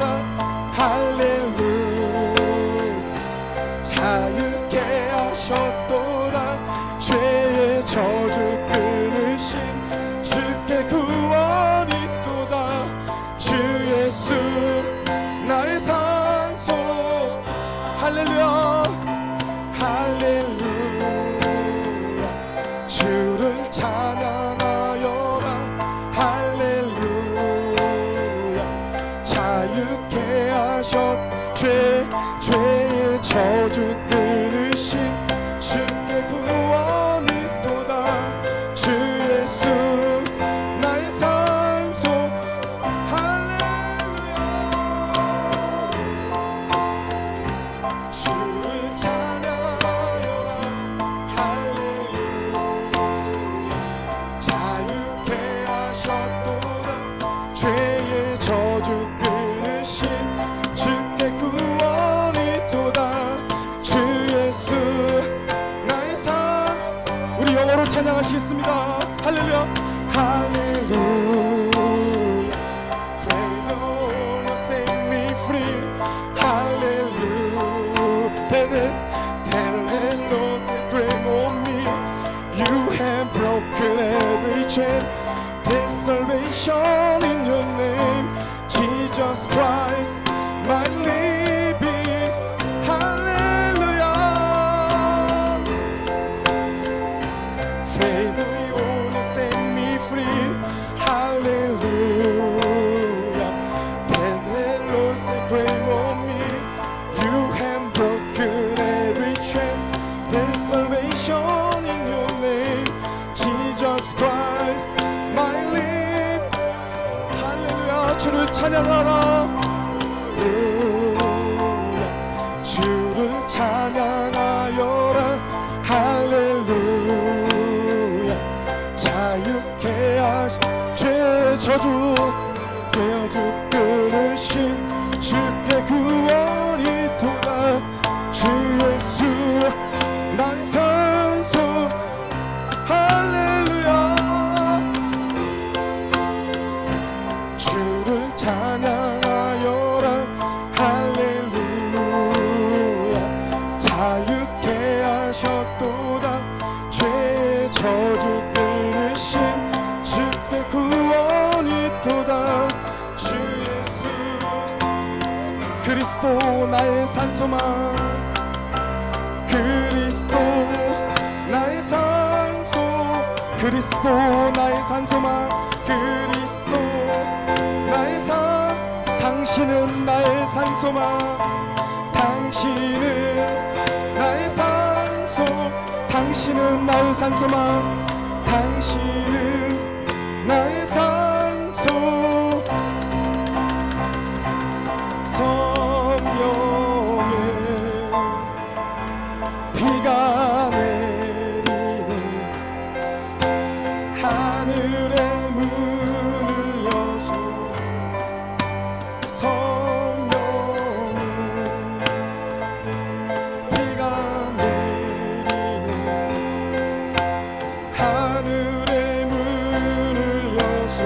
할렐루야 자유케 하셨도다. 죄의 저주 끊으신 주께 구원이 또다. 주 예수 나의 산소 할렐루야 할렐루야 주를 찬양하여라 할렐루야 자유케 하셨 죄 죄의 저주 끊으신 주께 구원이 또다. 주 예수 나의 산소 할렐루야 주를 찬양하여라 할렐루야 자유케 하셨도다. 죄의 저주 끊으신 주께 구원이 또다. 주 예수 나의 산 우리 영어로 찬양하시겠습니다. 할렐루야 할렐루야 Praise the Lord, set me free. Hallelujah. Tell us, tell him, Lord, the dream of me. You have broken every chain. There's salvation in your name, Jesus Christ, my living. Hallelujah. 할렐루야 주를 찬양하여라 할렐루야 자유케 하시 죄의 저주 죄의 저주 끊으신 주께 구원이 도다 주 예수 나의 산소 할렐루야 주를 찬양하여라 할렐루야 자유케 하셨도다 죄의 저주 끊으신 주께 구원이 도다 주 예수 그리스도 나의 산소만 그리스도 나의 산소 그리스도 나의 산소만 그리스도 나의 산 당신은 나의 산소만 당신은 나의 산소 당신은 나의 산소만 당신은 나의 산소 성령의 비가 내리네 하늘의 문을 여소 성령의 비가 내리네 하늘의 문을 여소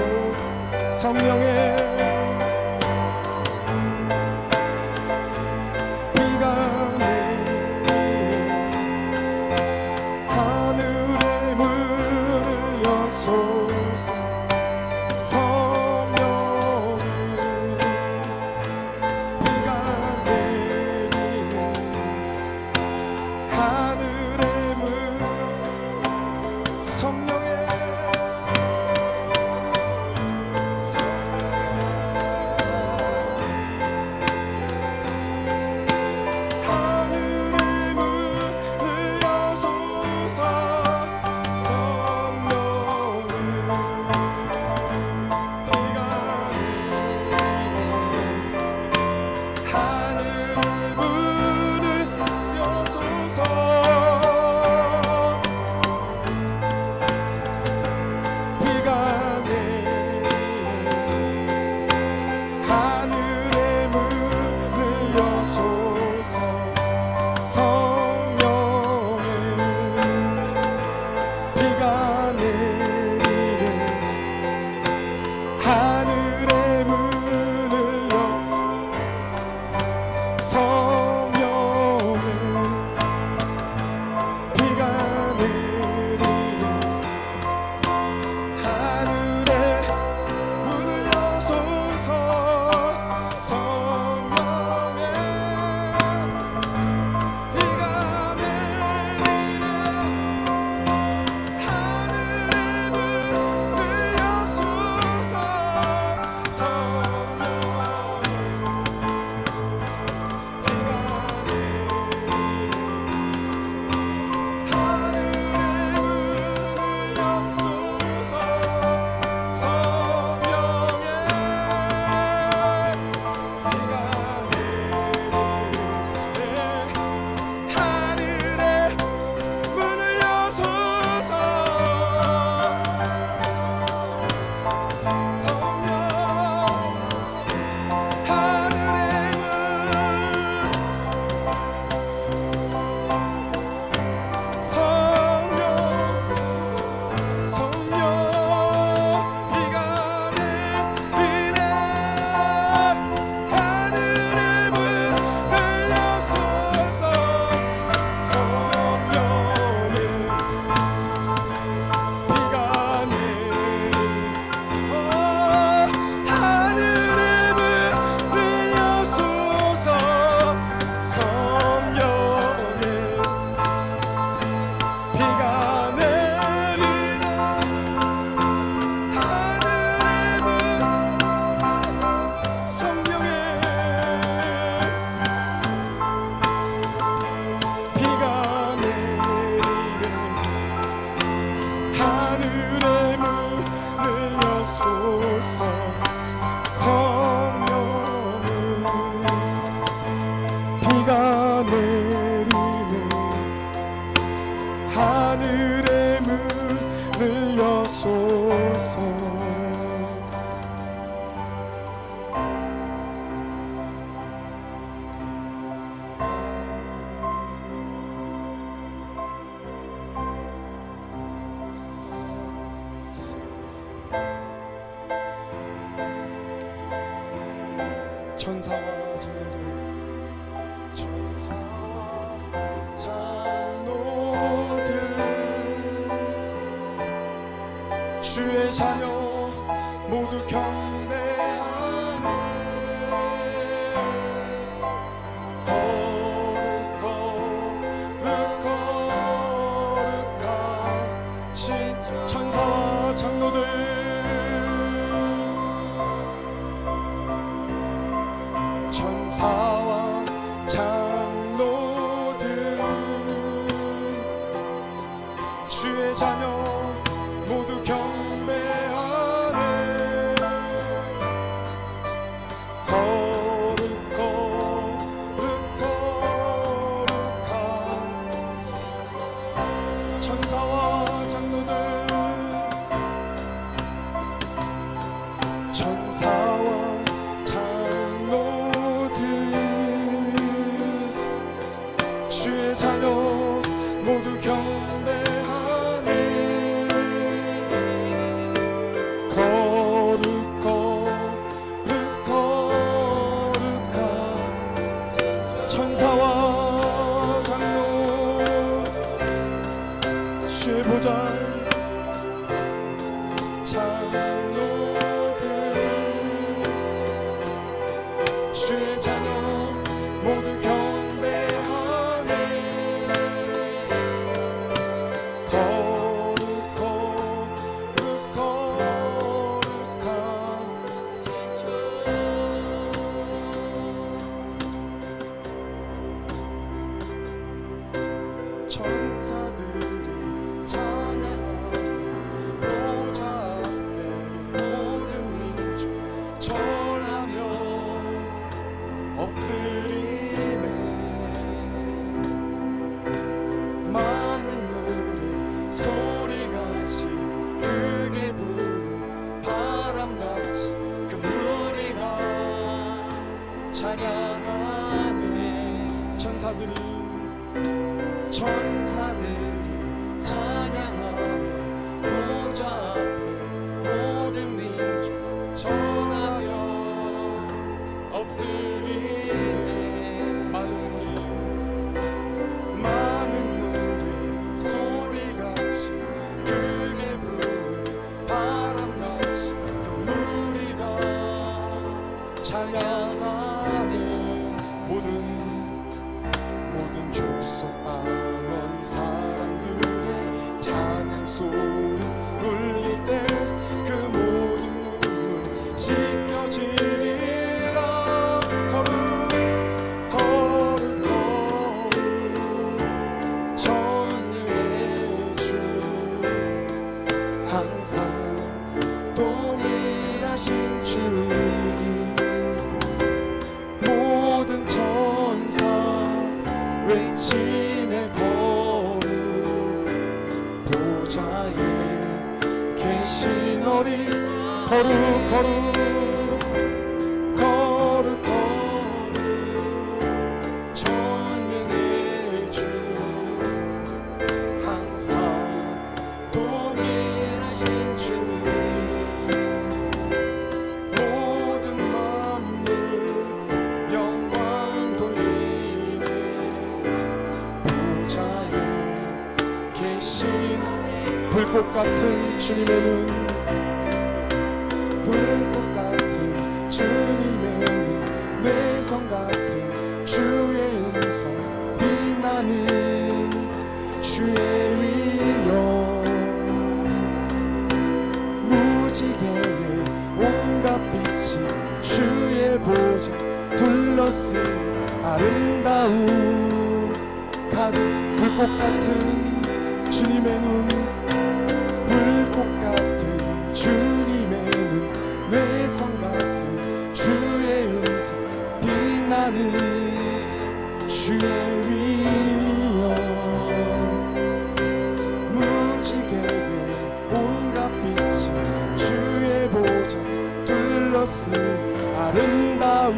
천사와 장로들 천사와 장로들 주의 자녀 모두 경배하네. 거룩 거룩 거룩하신 천사와 장로들 천사와 장로들 주의 자녀 모두 경배하네. 거룩 거룩 거룩한 천사와 장로들 천사와 주의 자녀 모두 경배하네. 거룩 거룩 거룩한 천사와 장로 주의 보좌 장로들 주의 자녀 모두 경배하네. 거룩 거룩 거룩한 천사들이 찬양하며 보좌 앞에 모든 민족 절하며 엎드리네. 많은 노래 소리같이 크게 부는 바람같이 그 무리가 찬양하네. 천사들이 천사들이 찬양하며 보좌 앞에 모든 민족 절하며 엎드리네. 많은 무리 많은 무리 소리같이 크게 부는 바람같이 그 무리가 찬양하는 모든 모든 족속 안원 사람들의 찬양 소리 울릴 때 그 모든 눈물 씻겨지리라. 거룩 거룩 거룩 전능의 주 항상 동일하신 주님 모든 천사 외치네. 거룩 보좌에 계시노리. 거룩 거룩 거룩 거룩 전능의 주 항상 동일하신 주님 모든 만물 영광 돌리네. 보좌에 계신 불꽃 같은 주님의 눈 불꽃 같은 주님의 눈 뇌성 같은 주의 음성 빛나는 주의 위엄 무지개의 온갖 빛이 주의 보좌 둘러쓰는 아름다운 가득 불꽃 같은 주님의 눈 불꽃 같은 주님의 눈 뇌성 같은 주의 음성 빛나는 주의 위엄 무지개의 온갖 빛이 주의 보좌 둘러쓴 아름다운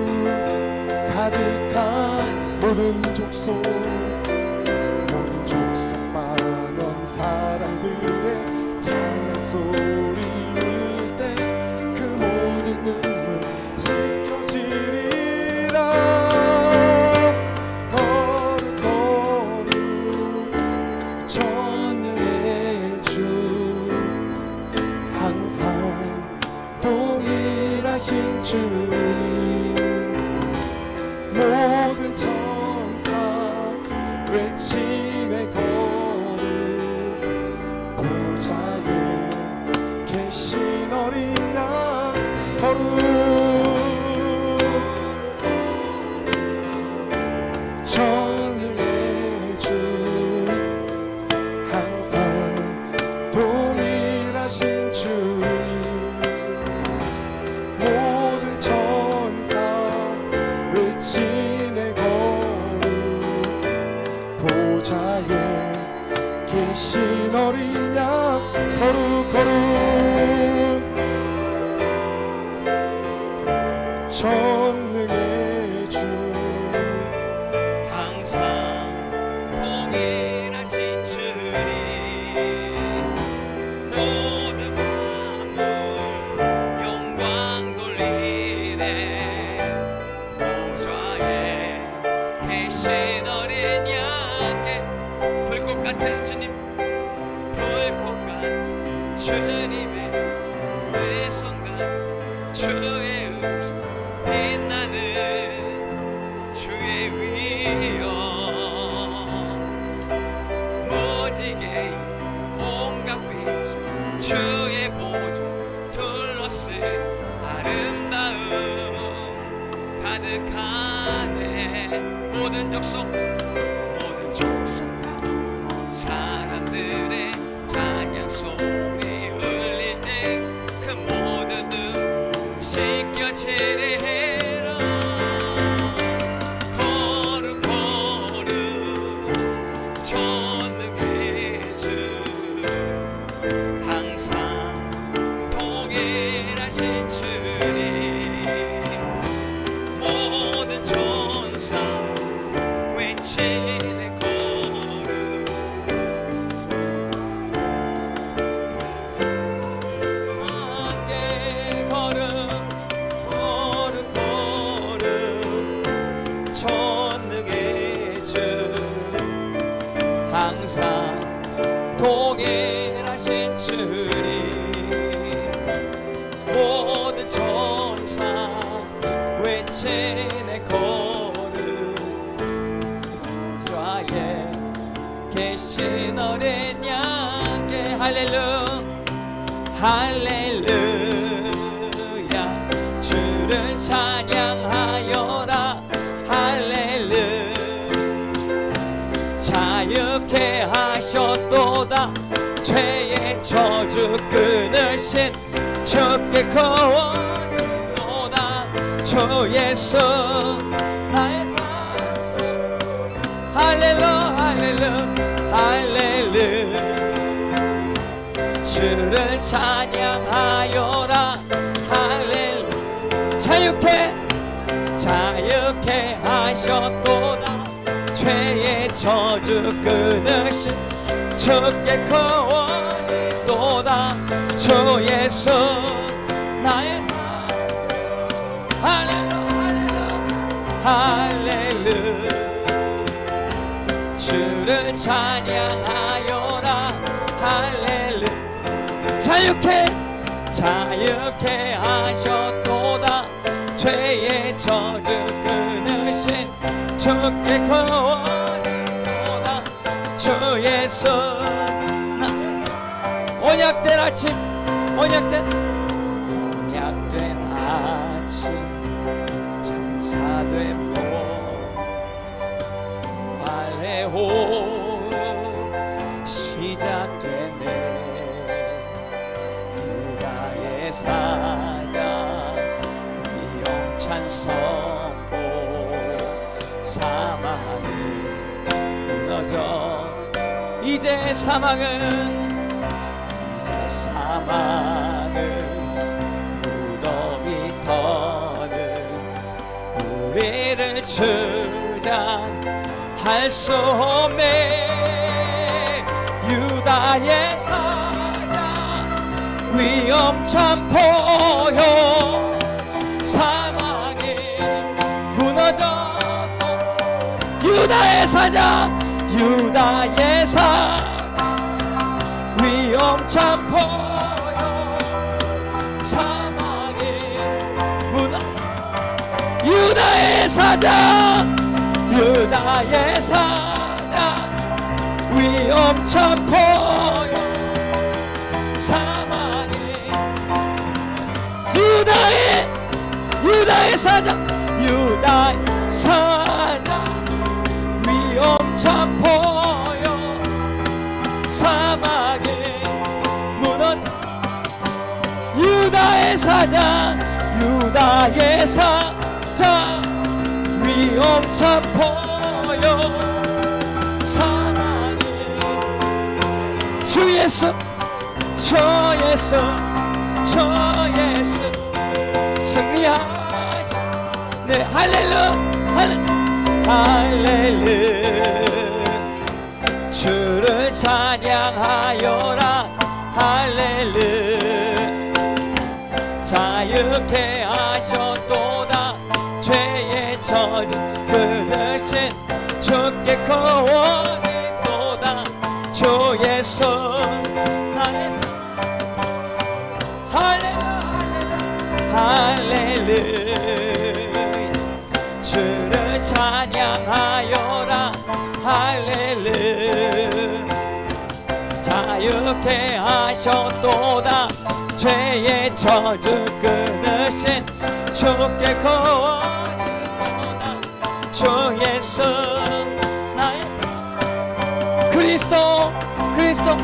가득한 모든 족속 모든 족속 만원 사람들의 찬양 소리 울 때 그 모든 눈물 씻겨지리. 대신 어린 양 거룩거룩 전능의 주 항상 동일하신 주님 모든 자물 영광 돌리네 보좌에 계신 어린 양께 불꽃 같은 주님 불꽃 같은 주님의 외성 같은 주의 음성 빛나는 주의 위엄 무지개 온갖 빛 주의 보좌 둘러쓴 아름다움 가득하네 모든 족속 모든 족속 사람들의 찬양 소리 울릴 때 그 모든 음 씻겨지리라 거룩 거룩 전능의 주 항상 동일하신 주님 모든 천사 외치네 거룩 함께 거룩 거룩 거룩 전능의 주 항상 동일하신 주님 모든 천사 외치네 거룩 좌에 계신 어린 양께 할렐루야 할렐루야 주를 찬양하여라 할렐루야 자유케 하셨도다 죄의 저주 끊으신 주께 거원이도다 주의 손 나의 산수 할렐루야 할렐루야 할렐루야 주를 찬양하여라 할렐루야 자유케 자유케 하셨도다 죄의 저주 끊으신 주께 거원이도다 주의 손 나의 산수 할렐루야 할렐루야 주를 찬양하여라 할렐루야 자유케 자유케 하셨도다 죄의 저주 끊으신 주께 거원이도다 주의 손 언약된 아침 언약된 언약된 아침 장사된 봄 할례호 시작되네 유다의 사자 위엄찬 선포 사망이 무너져 이제 사망은 이제 사망은 무덤이 터는 우리를 주장할 수 없네 유다의 사자 위엄찬 포효 사망이 무너졌던 유다의 사자 유다의 사자 위엄찬 포효 사망이 무너 유다의 사자 유다의 사자 위엄찬 포효 사망이 유다의 유다의 사자 유다의 사자 위엄찬 포효 사막에 무너져 유다의 사자 유다의 사자 위엄찬 포효 사막에 예수 주 예수 주 예수 승리하시 네 할렐루야 할렐루야 주를 찬양하여라 할렐루야 자유케 하셨도다 죄의 저주 끊으신 주께 구원했도다 주 예수 나의 할렐루야 할렐루야 주를 찬양하여라 할렐루야 자유케 하셨도다 죄의 저주 끊으신 주께 구원했도다 주 예수 나의 그리스도 그리스도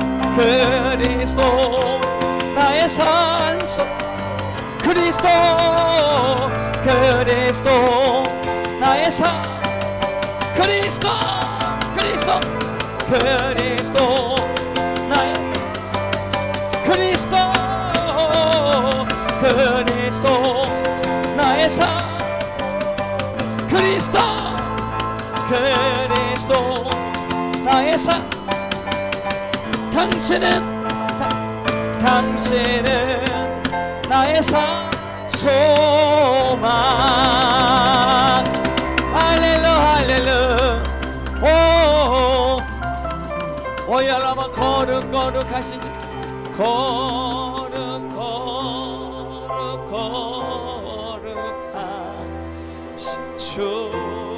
그리스도 나의 산소 그리스도 그리스도 나의 산 그리스도 그리스도 그리스도 나의 그리스도 그리스도 나의 산 그리스도 그리스도 나의 산 당신은 다, 당신은 나의 산 소망 할렐루 할렐루 오 오야라마 거룩 거룩하신 주 거룩 거룩 거룩하신 주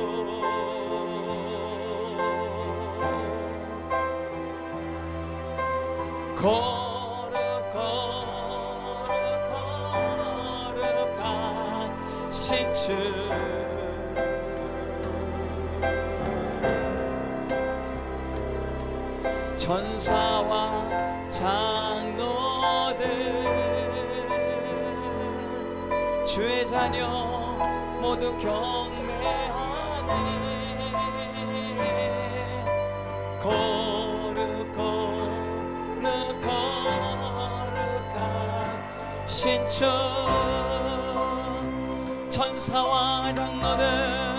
거룩 거룩 거룩하신 주 전사와 장로들 주의 자녀 모두 경배하네 거룩 거룩 거룩하신 주 전사와 장로들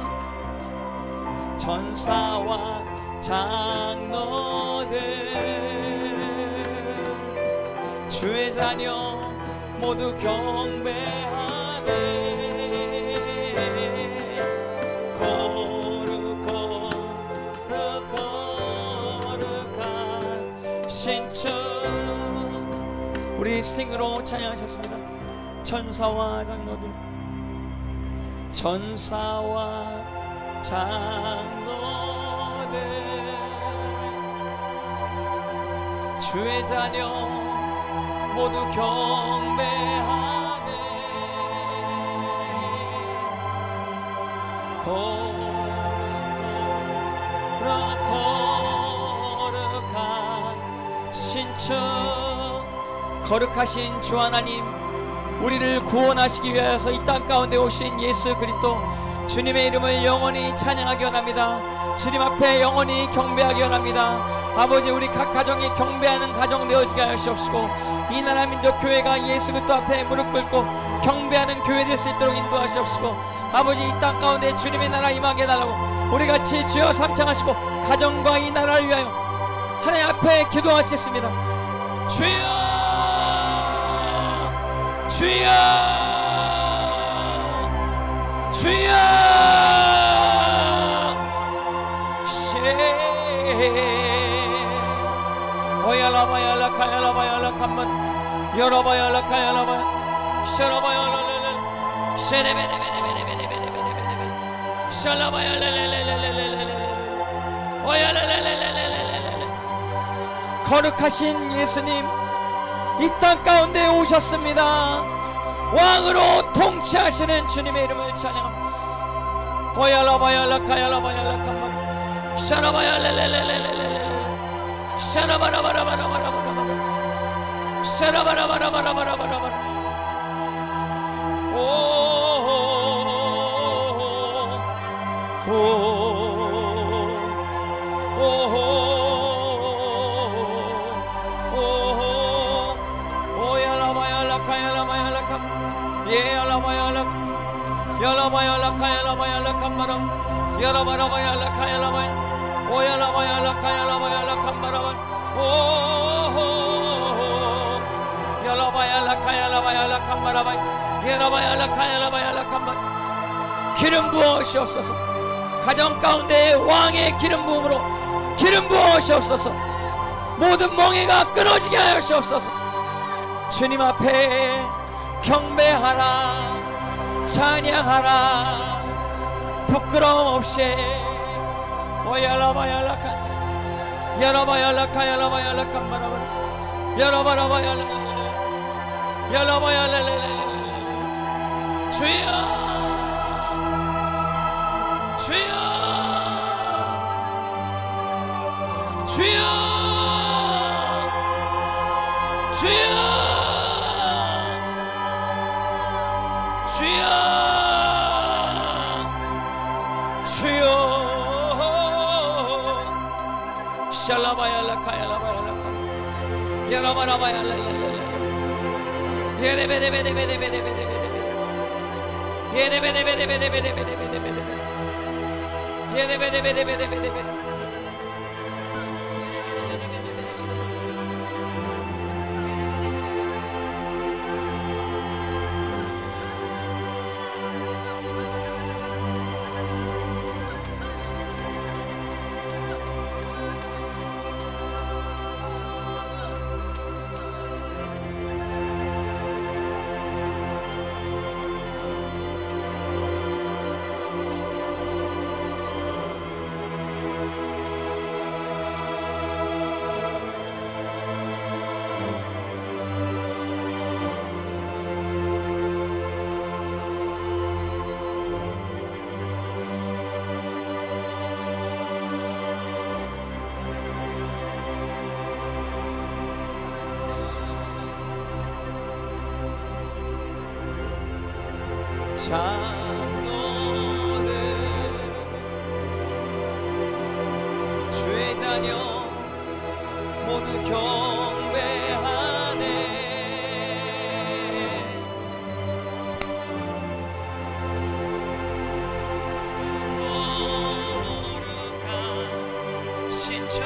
전사와 장로들 주의 자녀 모두 경배하네 거룩 거룩 거룩하신 주 우리 스팅으로 찬양하셨습니다. 전사와 장로들 전사와 장로들 주의 자녀 모두 경배하네 거룩 거룩하신 주 거룩하신 주 하나님 우리를 구원하시기 위해서 이 땅 가운데 오신 예수 그리스도 주님의 이름을 영원히 찬양하기 원합니다. 주님 앞에 영원히 경배하기 원합니다. 아버지 우리 각 가정이 경배하는 가정 되어지게 하시옵시고 이 나라 민족 교회가 예수 그리스도 앞에 무릎 꿇고 경배하는 교회 될 수 있도록 인도하시옵시고 아버지 이 땅 가운데 주님의 나라 임하게 해달라고 우리같이 주여 삼창하시고 가정과 이 나라를 위하여 하나님 앞에 기도하시겠습니다. 주여 주여 주여 오야라바야라 카야라바야라 칸만 열어봐야라 카야라바 셔라바야라라라 쉐레베레베레베레베레베레베레 샬라바야라라라라라라라 오야라라라라라라라 거룩하신 예수님 이 땅 가운데 오셨습니다. 왕으로 통치하시는 주님의 이름을 찬양합니다. 오야라바야라 카야라바야라 칸만 샤라바야라라라라라라 샤라바라바라바라바라바라 샤라바라바라바라바라바라 오오오오오 열라바야라카야라바야라칸바람 열라바라바야라카야라바야 오야라바야라카야라바야라칸바람 오 열라바야라카야라바야라칸바람 열라바야라카야라바야라칸바람 기름 부으시옵소서. 가정 가운데 왕의 기름 부음으로 기름 부으시옵소서. 모든 멍에가 끊어지게 하시옵소서. 주님 앞에 경배하라, 찬양하라, 부끄러움 없이. 오야라바야라카 야라바야라카야라바야라칸바람 야라바라바야라 야라바야라라라라 주여 주여 주여 주여 주여 주여 샬라바야라카야라바야라카 야라바라바야라라라 예레베레베레베레베레베레베레 예레베레베레베레베레베레베레 예레베레베레베레베레베레 장로들 주의 자녀 모두 경배하네. 거룩한 신처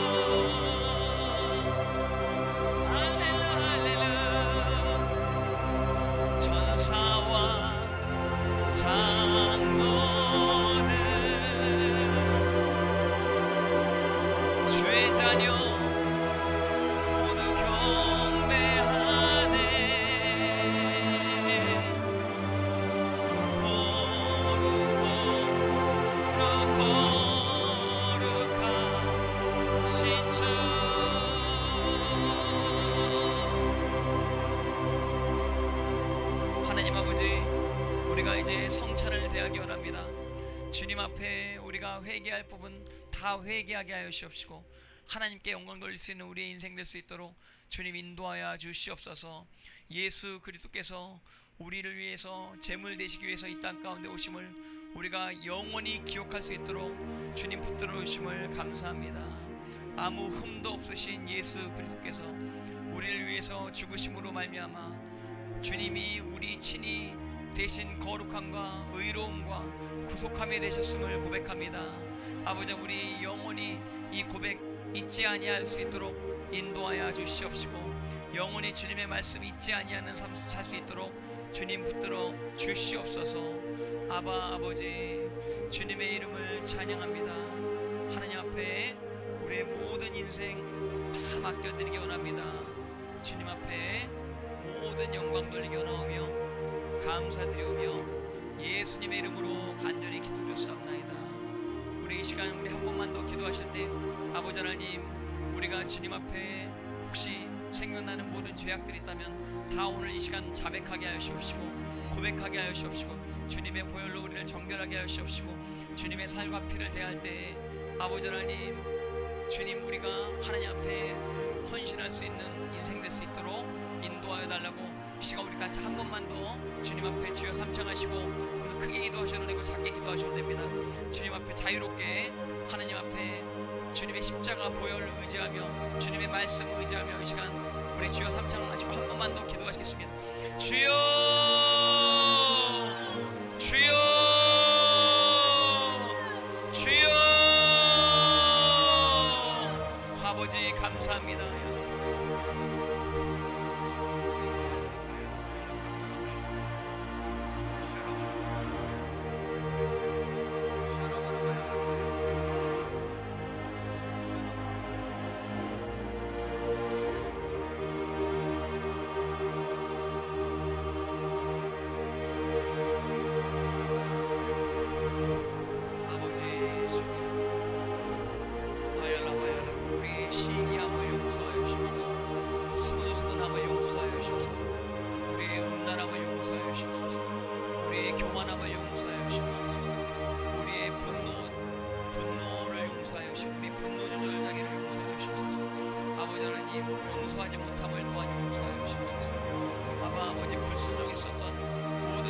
원합니다. 주님 앞에 우리가 회개할 부분 다 회개하게 하여 주시옵시고 하나님께 영광 돌릴 수 있는 우리의 인생 될 수 있도록 주님 인도하여 주시옵소서. 예수 그리스도께서 우리를 위해서 제물 되시기 위해서 이 땅 가운데 오심을 우리가 영원히 기억할 수 있도록 주님 붙들어 오심을 감사합니다. 아무 흠도 없으신 예수 그리스도께서 우리를 위해서 죽으심으로 말미암아 주님이 우리 친히 대신 거룩함과 의로움과 구속함이 되셨음을 고백합니다. 아버지, 우리 영원히 이 고백 잊지 아니할 수 있도록 인도하여 주시옵시고 영원히 주님의 말씀 잊지 아니하는 삶 살 수 있도록 주님 붙들어 주시옵소서. 아바 아버지, 주님의 이름을 찬양합니다. 하나님 앞에 우리의 모든 인생 다 맡겨드리기 원합니다. 주님 앞에 모든 영광 돌리기 원하오며 감사드리오며 예수님의 이름으로 간절히 기도드렸사옵나이다. 우리 이 시간 우리 한 번만 더 기도하실 때 아버지 하나님, 우리가 주님 앞에 혹시 생각나는 모든 죄악들이 있다면 다 오늘 이 시간 자백하게 하여 주옵시고 고백하게 하여 주옵시고 주님의 보혈로 우리를 정결하게 하여 주옵시고 주님의 살과 피를 대할 때 아버지 하나님, 주님 우리가 하나님 앞에 헌신할 수 있는 인생 될 수 있도록 인도하여 달라고 이 시간 우리 같이 한 번만 더 주님 앞에 주여 삼창하시고 오늘 크게 기도하셔도 되고 작게 기도하셔도 됩니다. 주님 앞에 자유롭게 하나님 앞에 주님의 십자가 보혈을 의지하며 주님의 말씀 의지하며 이 시간 우리 주여 삼창하시고 한 번만 더 기도하시겠습니다. 주여 주여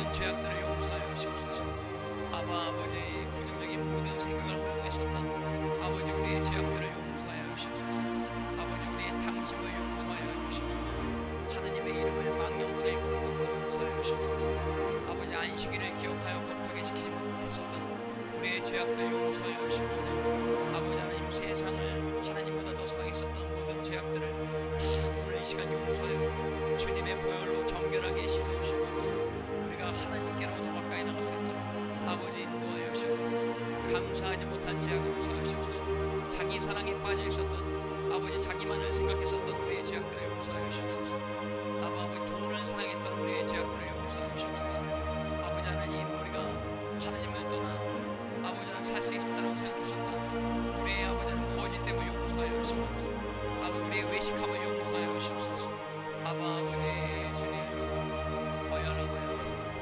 모든 죄악들을 용서하여 주옵소서. 아바 아버지 부정적인 모든 생각을 허용했었던 아버지 우리의 죄악들을 용서하여 주옵소서. 아버지 우리의 탕심을 용서하여 주시옵소서. 하나님의 이름을 망령되이 거룩한 것 용서하여 주옵소서. 아버지 안식일을 기억하여 거룩하게 지키지 못했었던 우리의 죄악들 용서하여 주옵소서. 아버지 하나님 세상을 하나님보다 더 사랑했었던 모든 죄악들을 다 오늘 이 시간 용서하여 주님의 보혈로 정결하게 씻어주시옵소서. 우리가 하나님께로 더 가까이 나갈 수 있도록 아버지 인도하여 주옵소서. 감사하지 못한 죄악 용서하여 주옵소서. 자기 사랑에 빠져 있었던 아버지 자기만을 생각했었던 우리의 죄악들을 용서하여 주옵소서. 아바 아버지 돈을 사랑했던 우리의 죄악들을 용서하여 주옵소서. 아버지 하나님 우리가 하나님을 떠나 아버지 하나님 살 수 있다고 생각했었던 우리의 아버지 하나님 거짓됨을 용서하여 주옵소서. 아바 우리의 외식함을 용서하여 주옵소서. 아바 아버지 주님 어여라고요.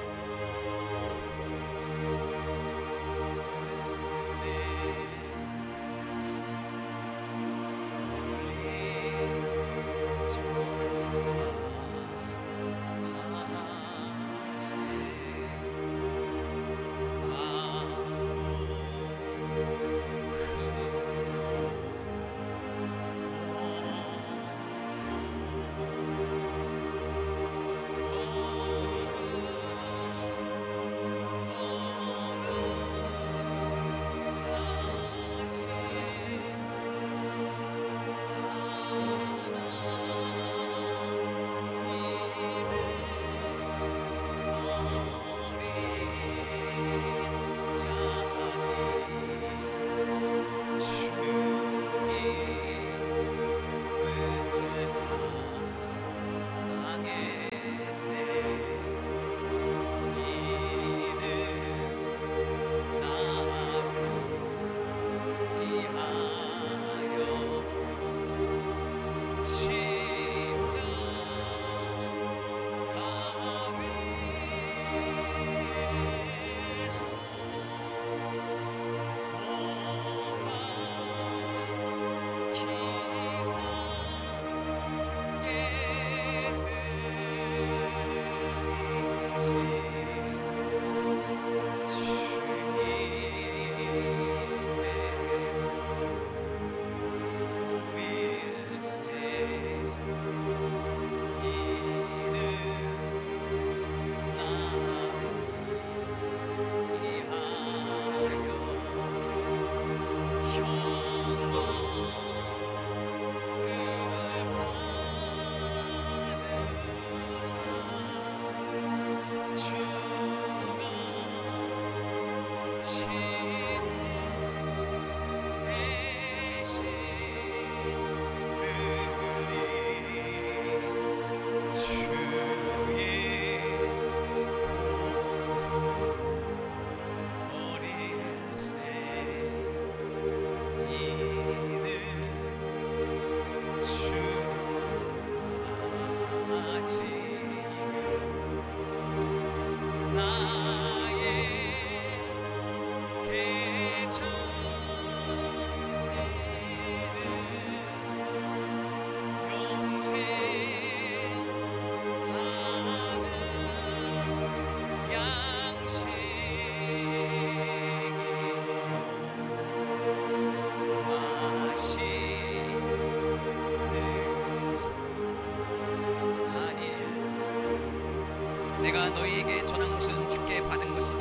내가 너희에게 전한 것은 주께 받은 것이니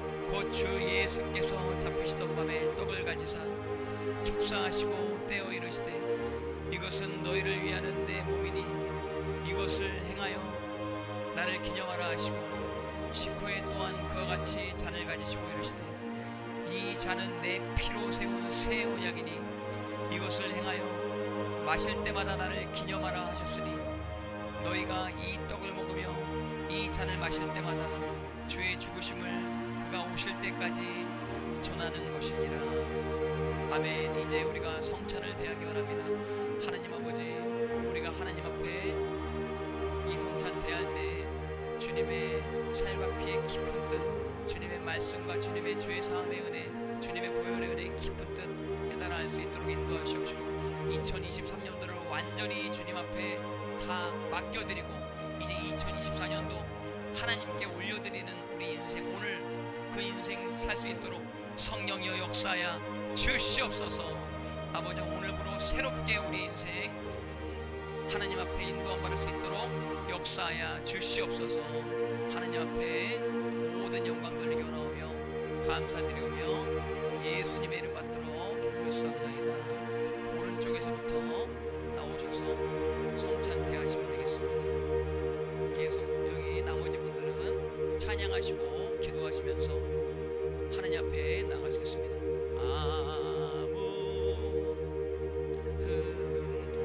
곧 주 예수께서 잡히시던 밤에 떡을 가지사 축사하시고 떼어 이르시되 이것은 너희를 위하는 내 몸이니 이것을 행하여 나를 기념하라 하시고 식후에 또한 그와 같이 잔을 가지시고 이르시되 이 잔은 내 피로 세운 새 언약이니 이것을 행하여 마실 때마다 나를 기념하라 하셨으니 너희가 이 떡을 먹으며 이 잔을 마실 때마다 주의 죽으심을 그가 오실 때까지 전하는 것이니라. 아멘. 이제 우리가 성찬을 대하기 원합니다. 하나님 아버지, 우리가 하나님 앞에 이 성찬 대할 때 주님의 살과 피의 깊은 뜻, 주님의 말씀과 주님의 죄 사함의 은혜, 주님의 보혈의 은혜의 깊은 뜻 깨달아 알 수 있도록 인도하시옵시고 이천이십삼 년도를 완전히 주님 앞에 다 맡겨드리고 이제 이천이십사 년도 하나님께 올려드리는 우리 인생, 오늘 그 인생 살 수 있도록 성령이여 역사하여 주시옵소서. 아버지, 오늘부로 새롭게 우리 인생 하나님 앞에 인도함 받을 수 있도록 역사하여 주시옵소서. 하나님 앞에 모든 영광 돌리기 원하오며 감사드리오며 예수님의 이름 받들어 기도했사옵나이다. 오른쪽에서부터 나오셔서 성찬 대하시면 되겠습니다. 계속 여기 나머지 분들은 찬양하시고 기도하시면서 하나님 앞에 나가시겠습니다. 아무 흠도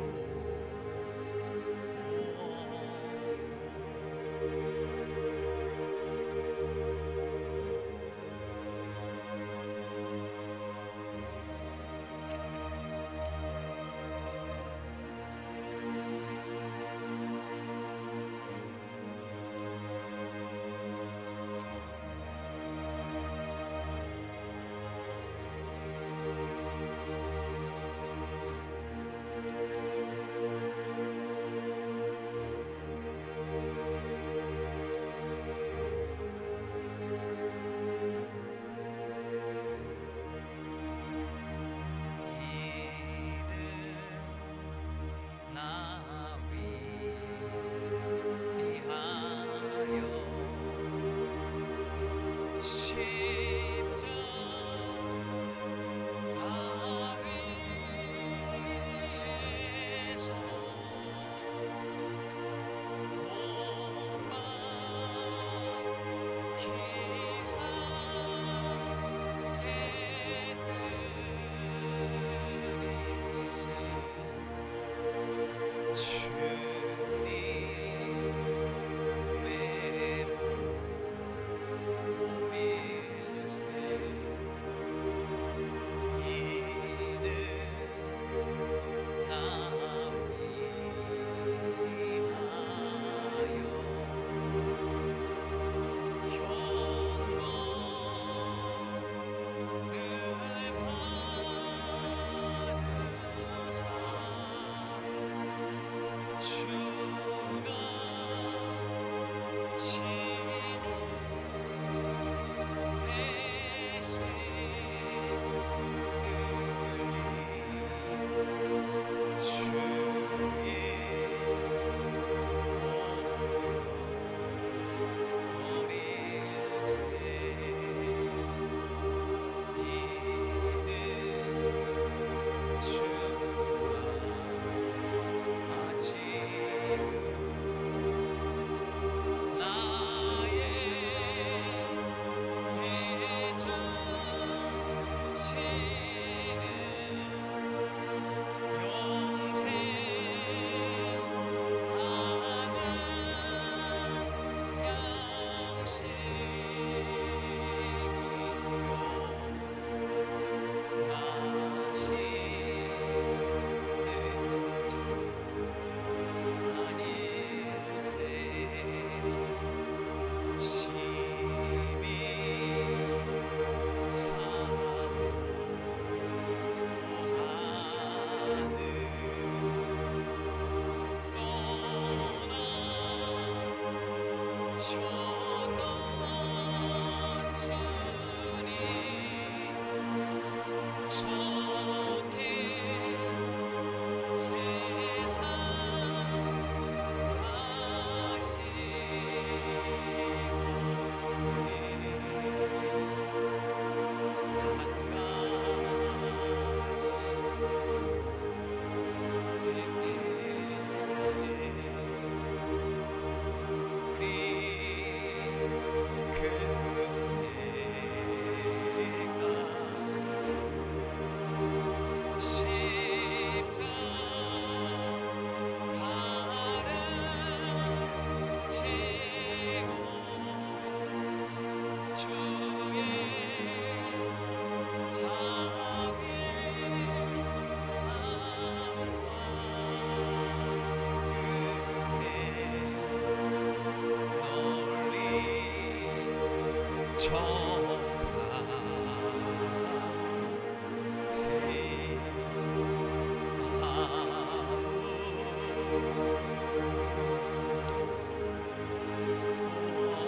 오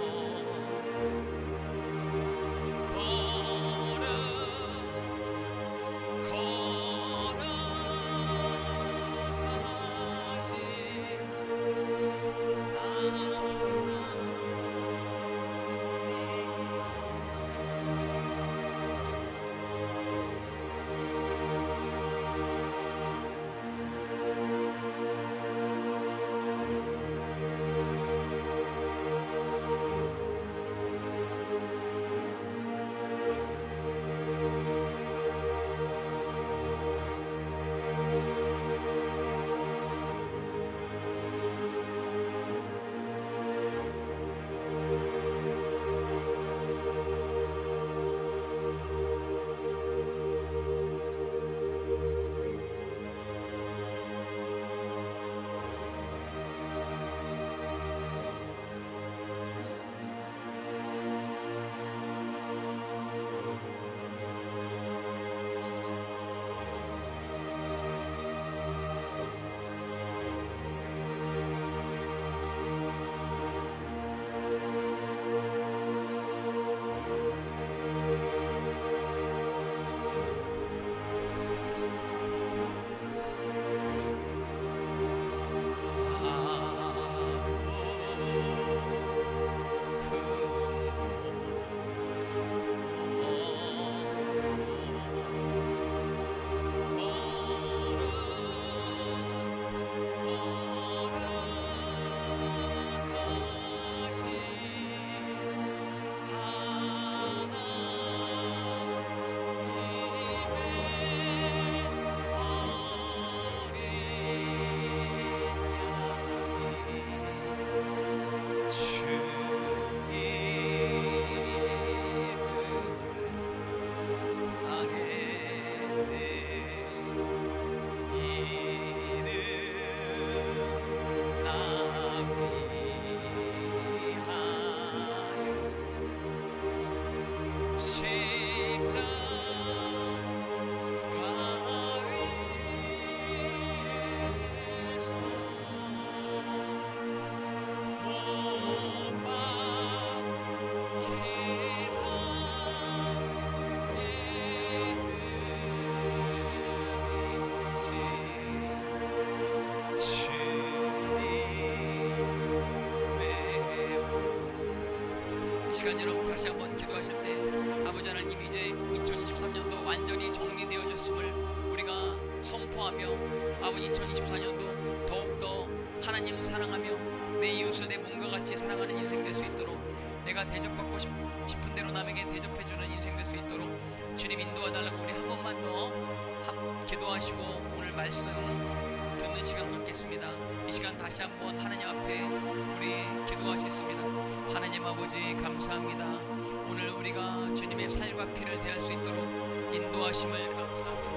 시간 여러분 다시 한번 기도하실 때 아버지 하나님 이제 이천이십삼 년도 완전히 정리되어졌음을 우리가 선포하며 아버지 이천이십사 년도 더욱더 하나님 사랑하며 내 이웃을 내 몸과 같이 사랑하는 인생 될 수 있도록 내가 대접받고 싶, 싶은 대로 남에게 대접해주는 인생 될 수 있도록 주님 인도하달라고 우리 한 번만 더 한, 기도하시고 오늘 말씀 듣는 시간 갖겠습니다. 이 시간 다시 한번 하나님 앞에 우리 기도하시겠습니다. 하나님 아버지 감사합니다. 오늘 우리가 주님의 살과 피를 대할 수 있도록 인도하심을 감사합니다.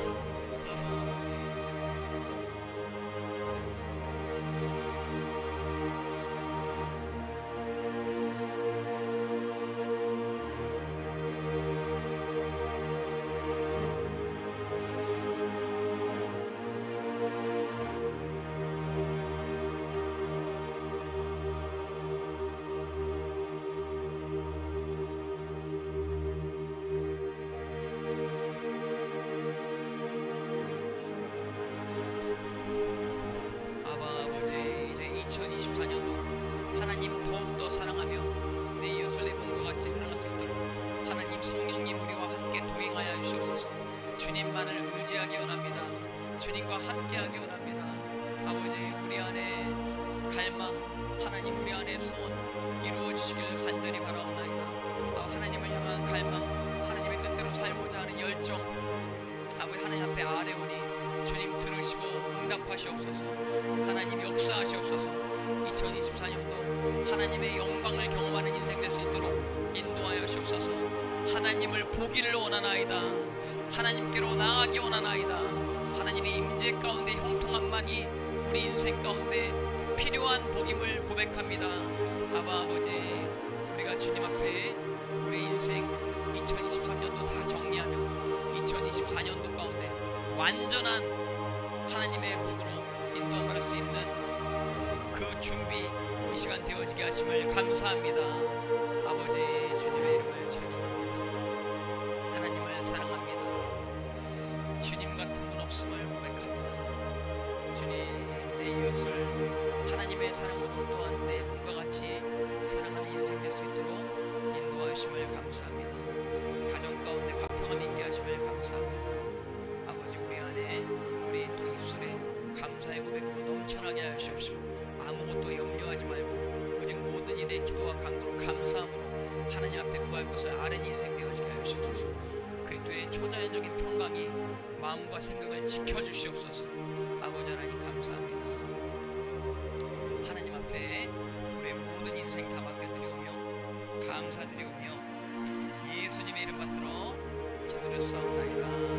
이천이십사 년도 하나님 더욱더 사랑하며 내 이웃을 내 몸과 같이 사랑할 수 있도록 하나님 성령님 우리와 함께 동행하여 주시옵소서. 주님만을 의지하기 원합니다. 주님과 함께하기 원합니다. 아버지 우리 안에 갈망 하나님 우리 안에 소원 이루어 주시길 간절히 바라옵나이다. 하나님을 향한 갈망 하나님의 뜻대로 살고자 하는 열정 아버지 하나님 앞에 아뢰오니 주님 들으시고 응답하시옵소서. 하나님 역사하시옵소서. 이천이십사 년도 하나님의 영광을 경험하는 인생 될 수 있도록 인도하여 주옵소서. 하나님을 보기를 원하나이다. 하나님께로 나아가기 원하나이다. 하나님의 임재 가운데 형통함만이 우리 인생 가운데 필요한 복임을 고백합니다. 아바 아버지 우리가 주님 앞에 우리 인생 이천이십삼 년도 다 정리하며 이천이십사 년도 가운데 완전한 하나님의 복으로 인도받을 수 있는 그 준비 이 시간 되어지게 하심을 감사합니다. 아버지 주님의 이름을 찬양합니다. 하나님을 사랑합니다. 주님 같은 분 없음을 고백합니다. 주님 내 이웃을 하나님의 사랑으로 또한 내 몸과 같이 사랑하는 인생 될 수 있도록 인도하심을 감사합니다. 가정 가운데 화평함 있게 하심을 감사합니다. 아버지 우리 안에 우리 또 입술에 감사의 고백으로 넘쳐나게 하시옵시고 아무것도 염려하지 말고 오직 모든 일에 기도와 간구로 감사함으로 하나님 앞에 구할 것을 아는 인생 되어지게 하시옵소서. 그리스도의 초자연적인 평강이 마음과 생각을 지켜주시옵소서. 아버지 하나님 감사합니다. 하나님 앞에 우리의 모든 인생 다 맡겨드리오며 감사드리오며 예수님의 이름 받들어 기도를 싸움나이다.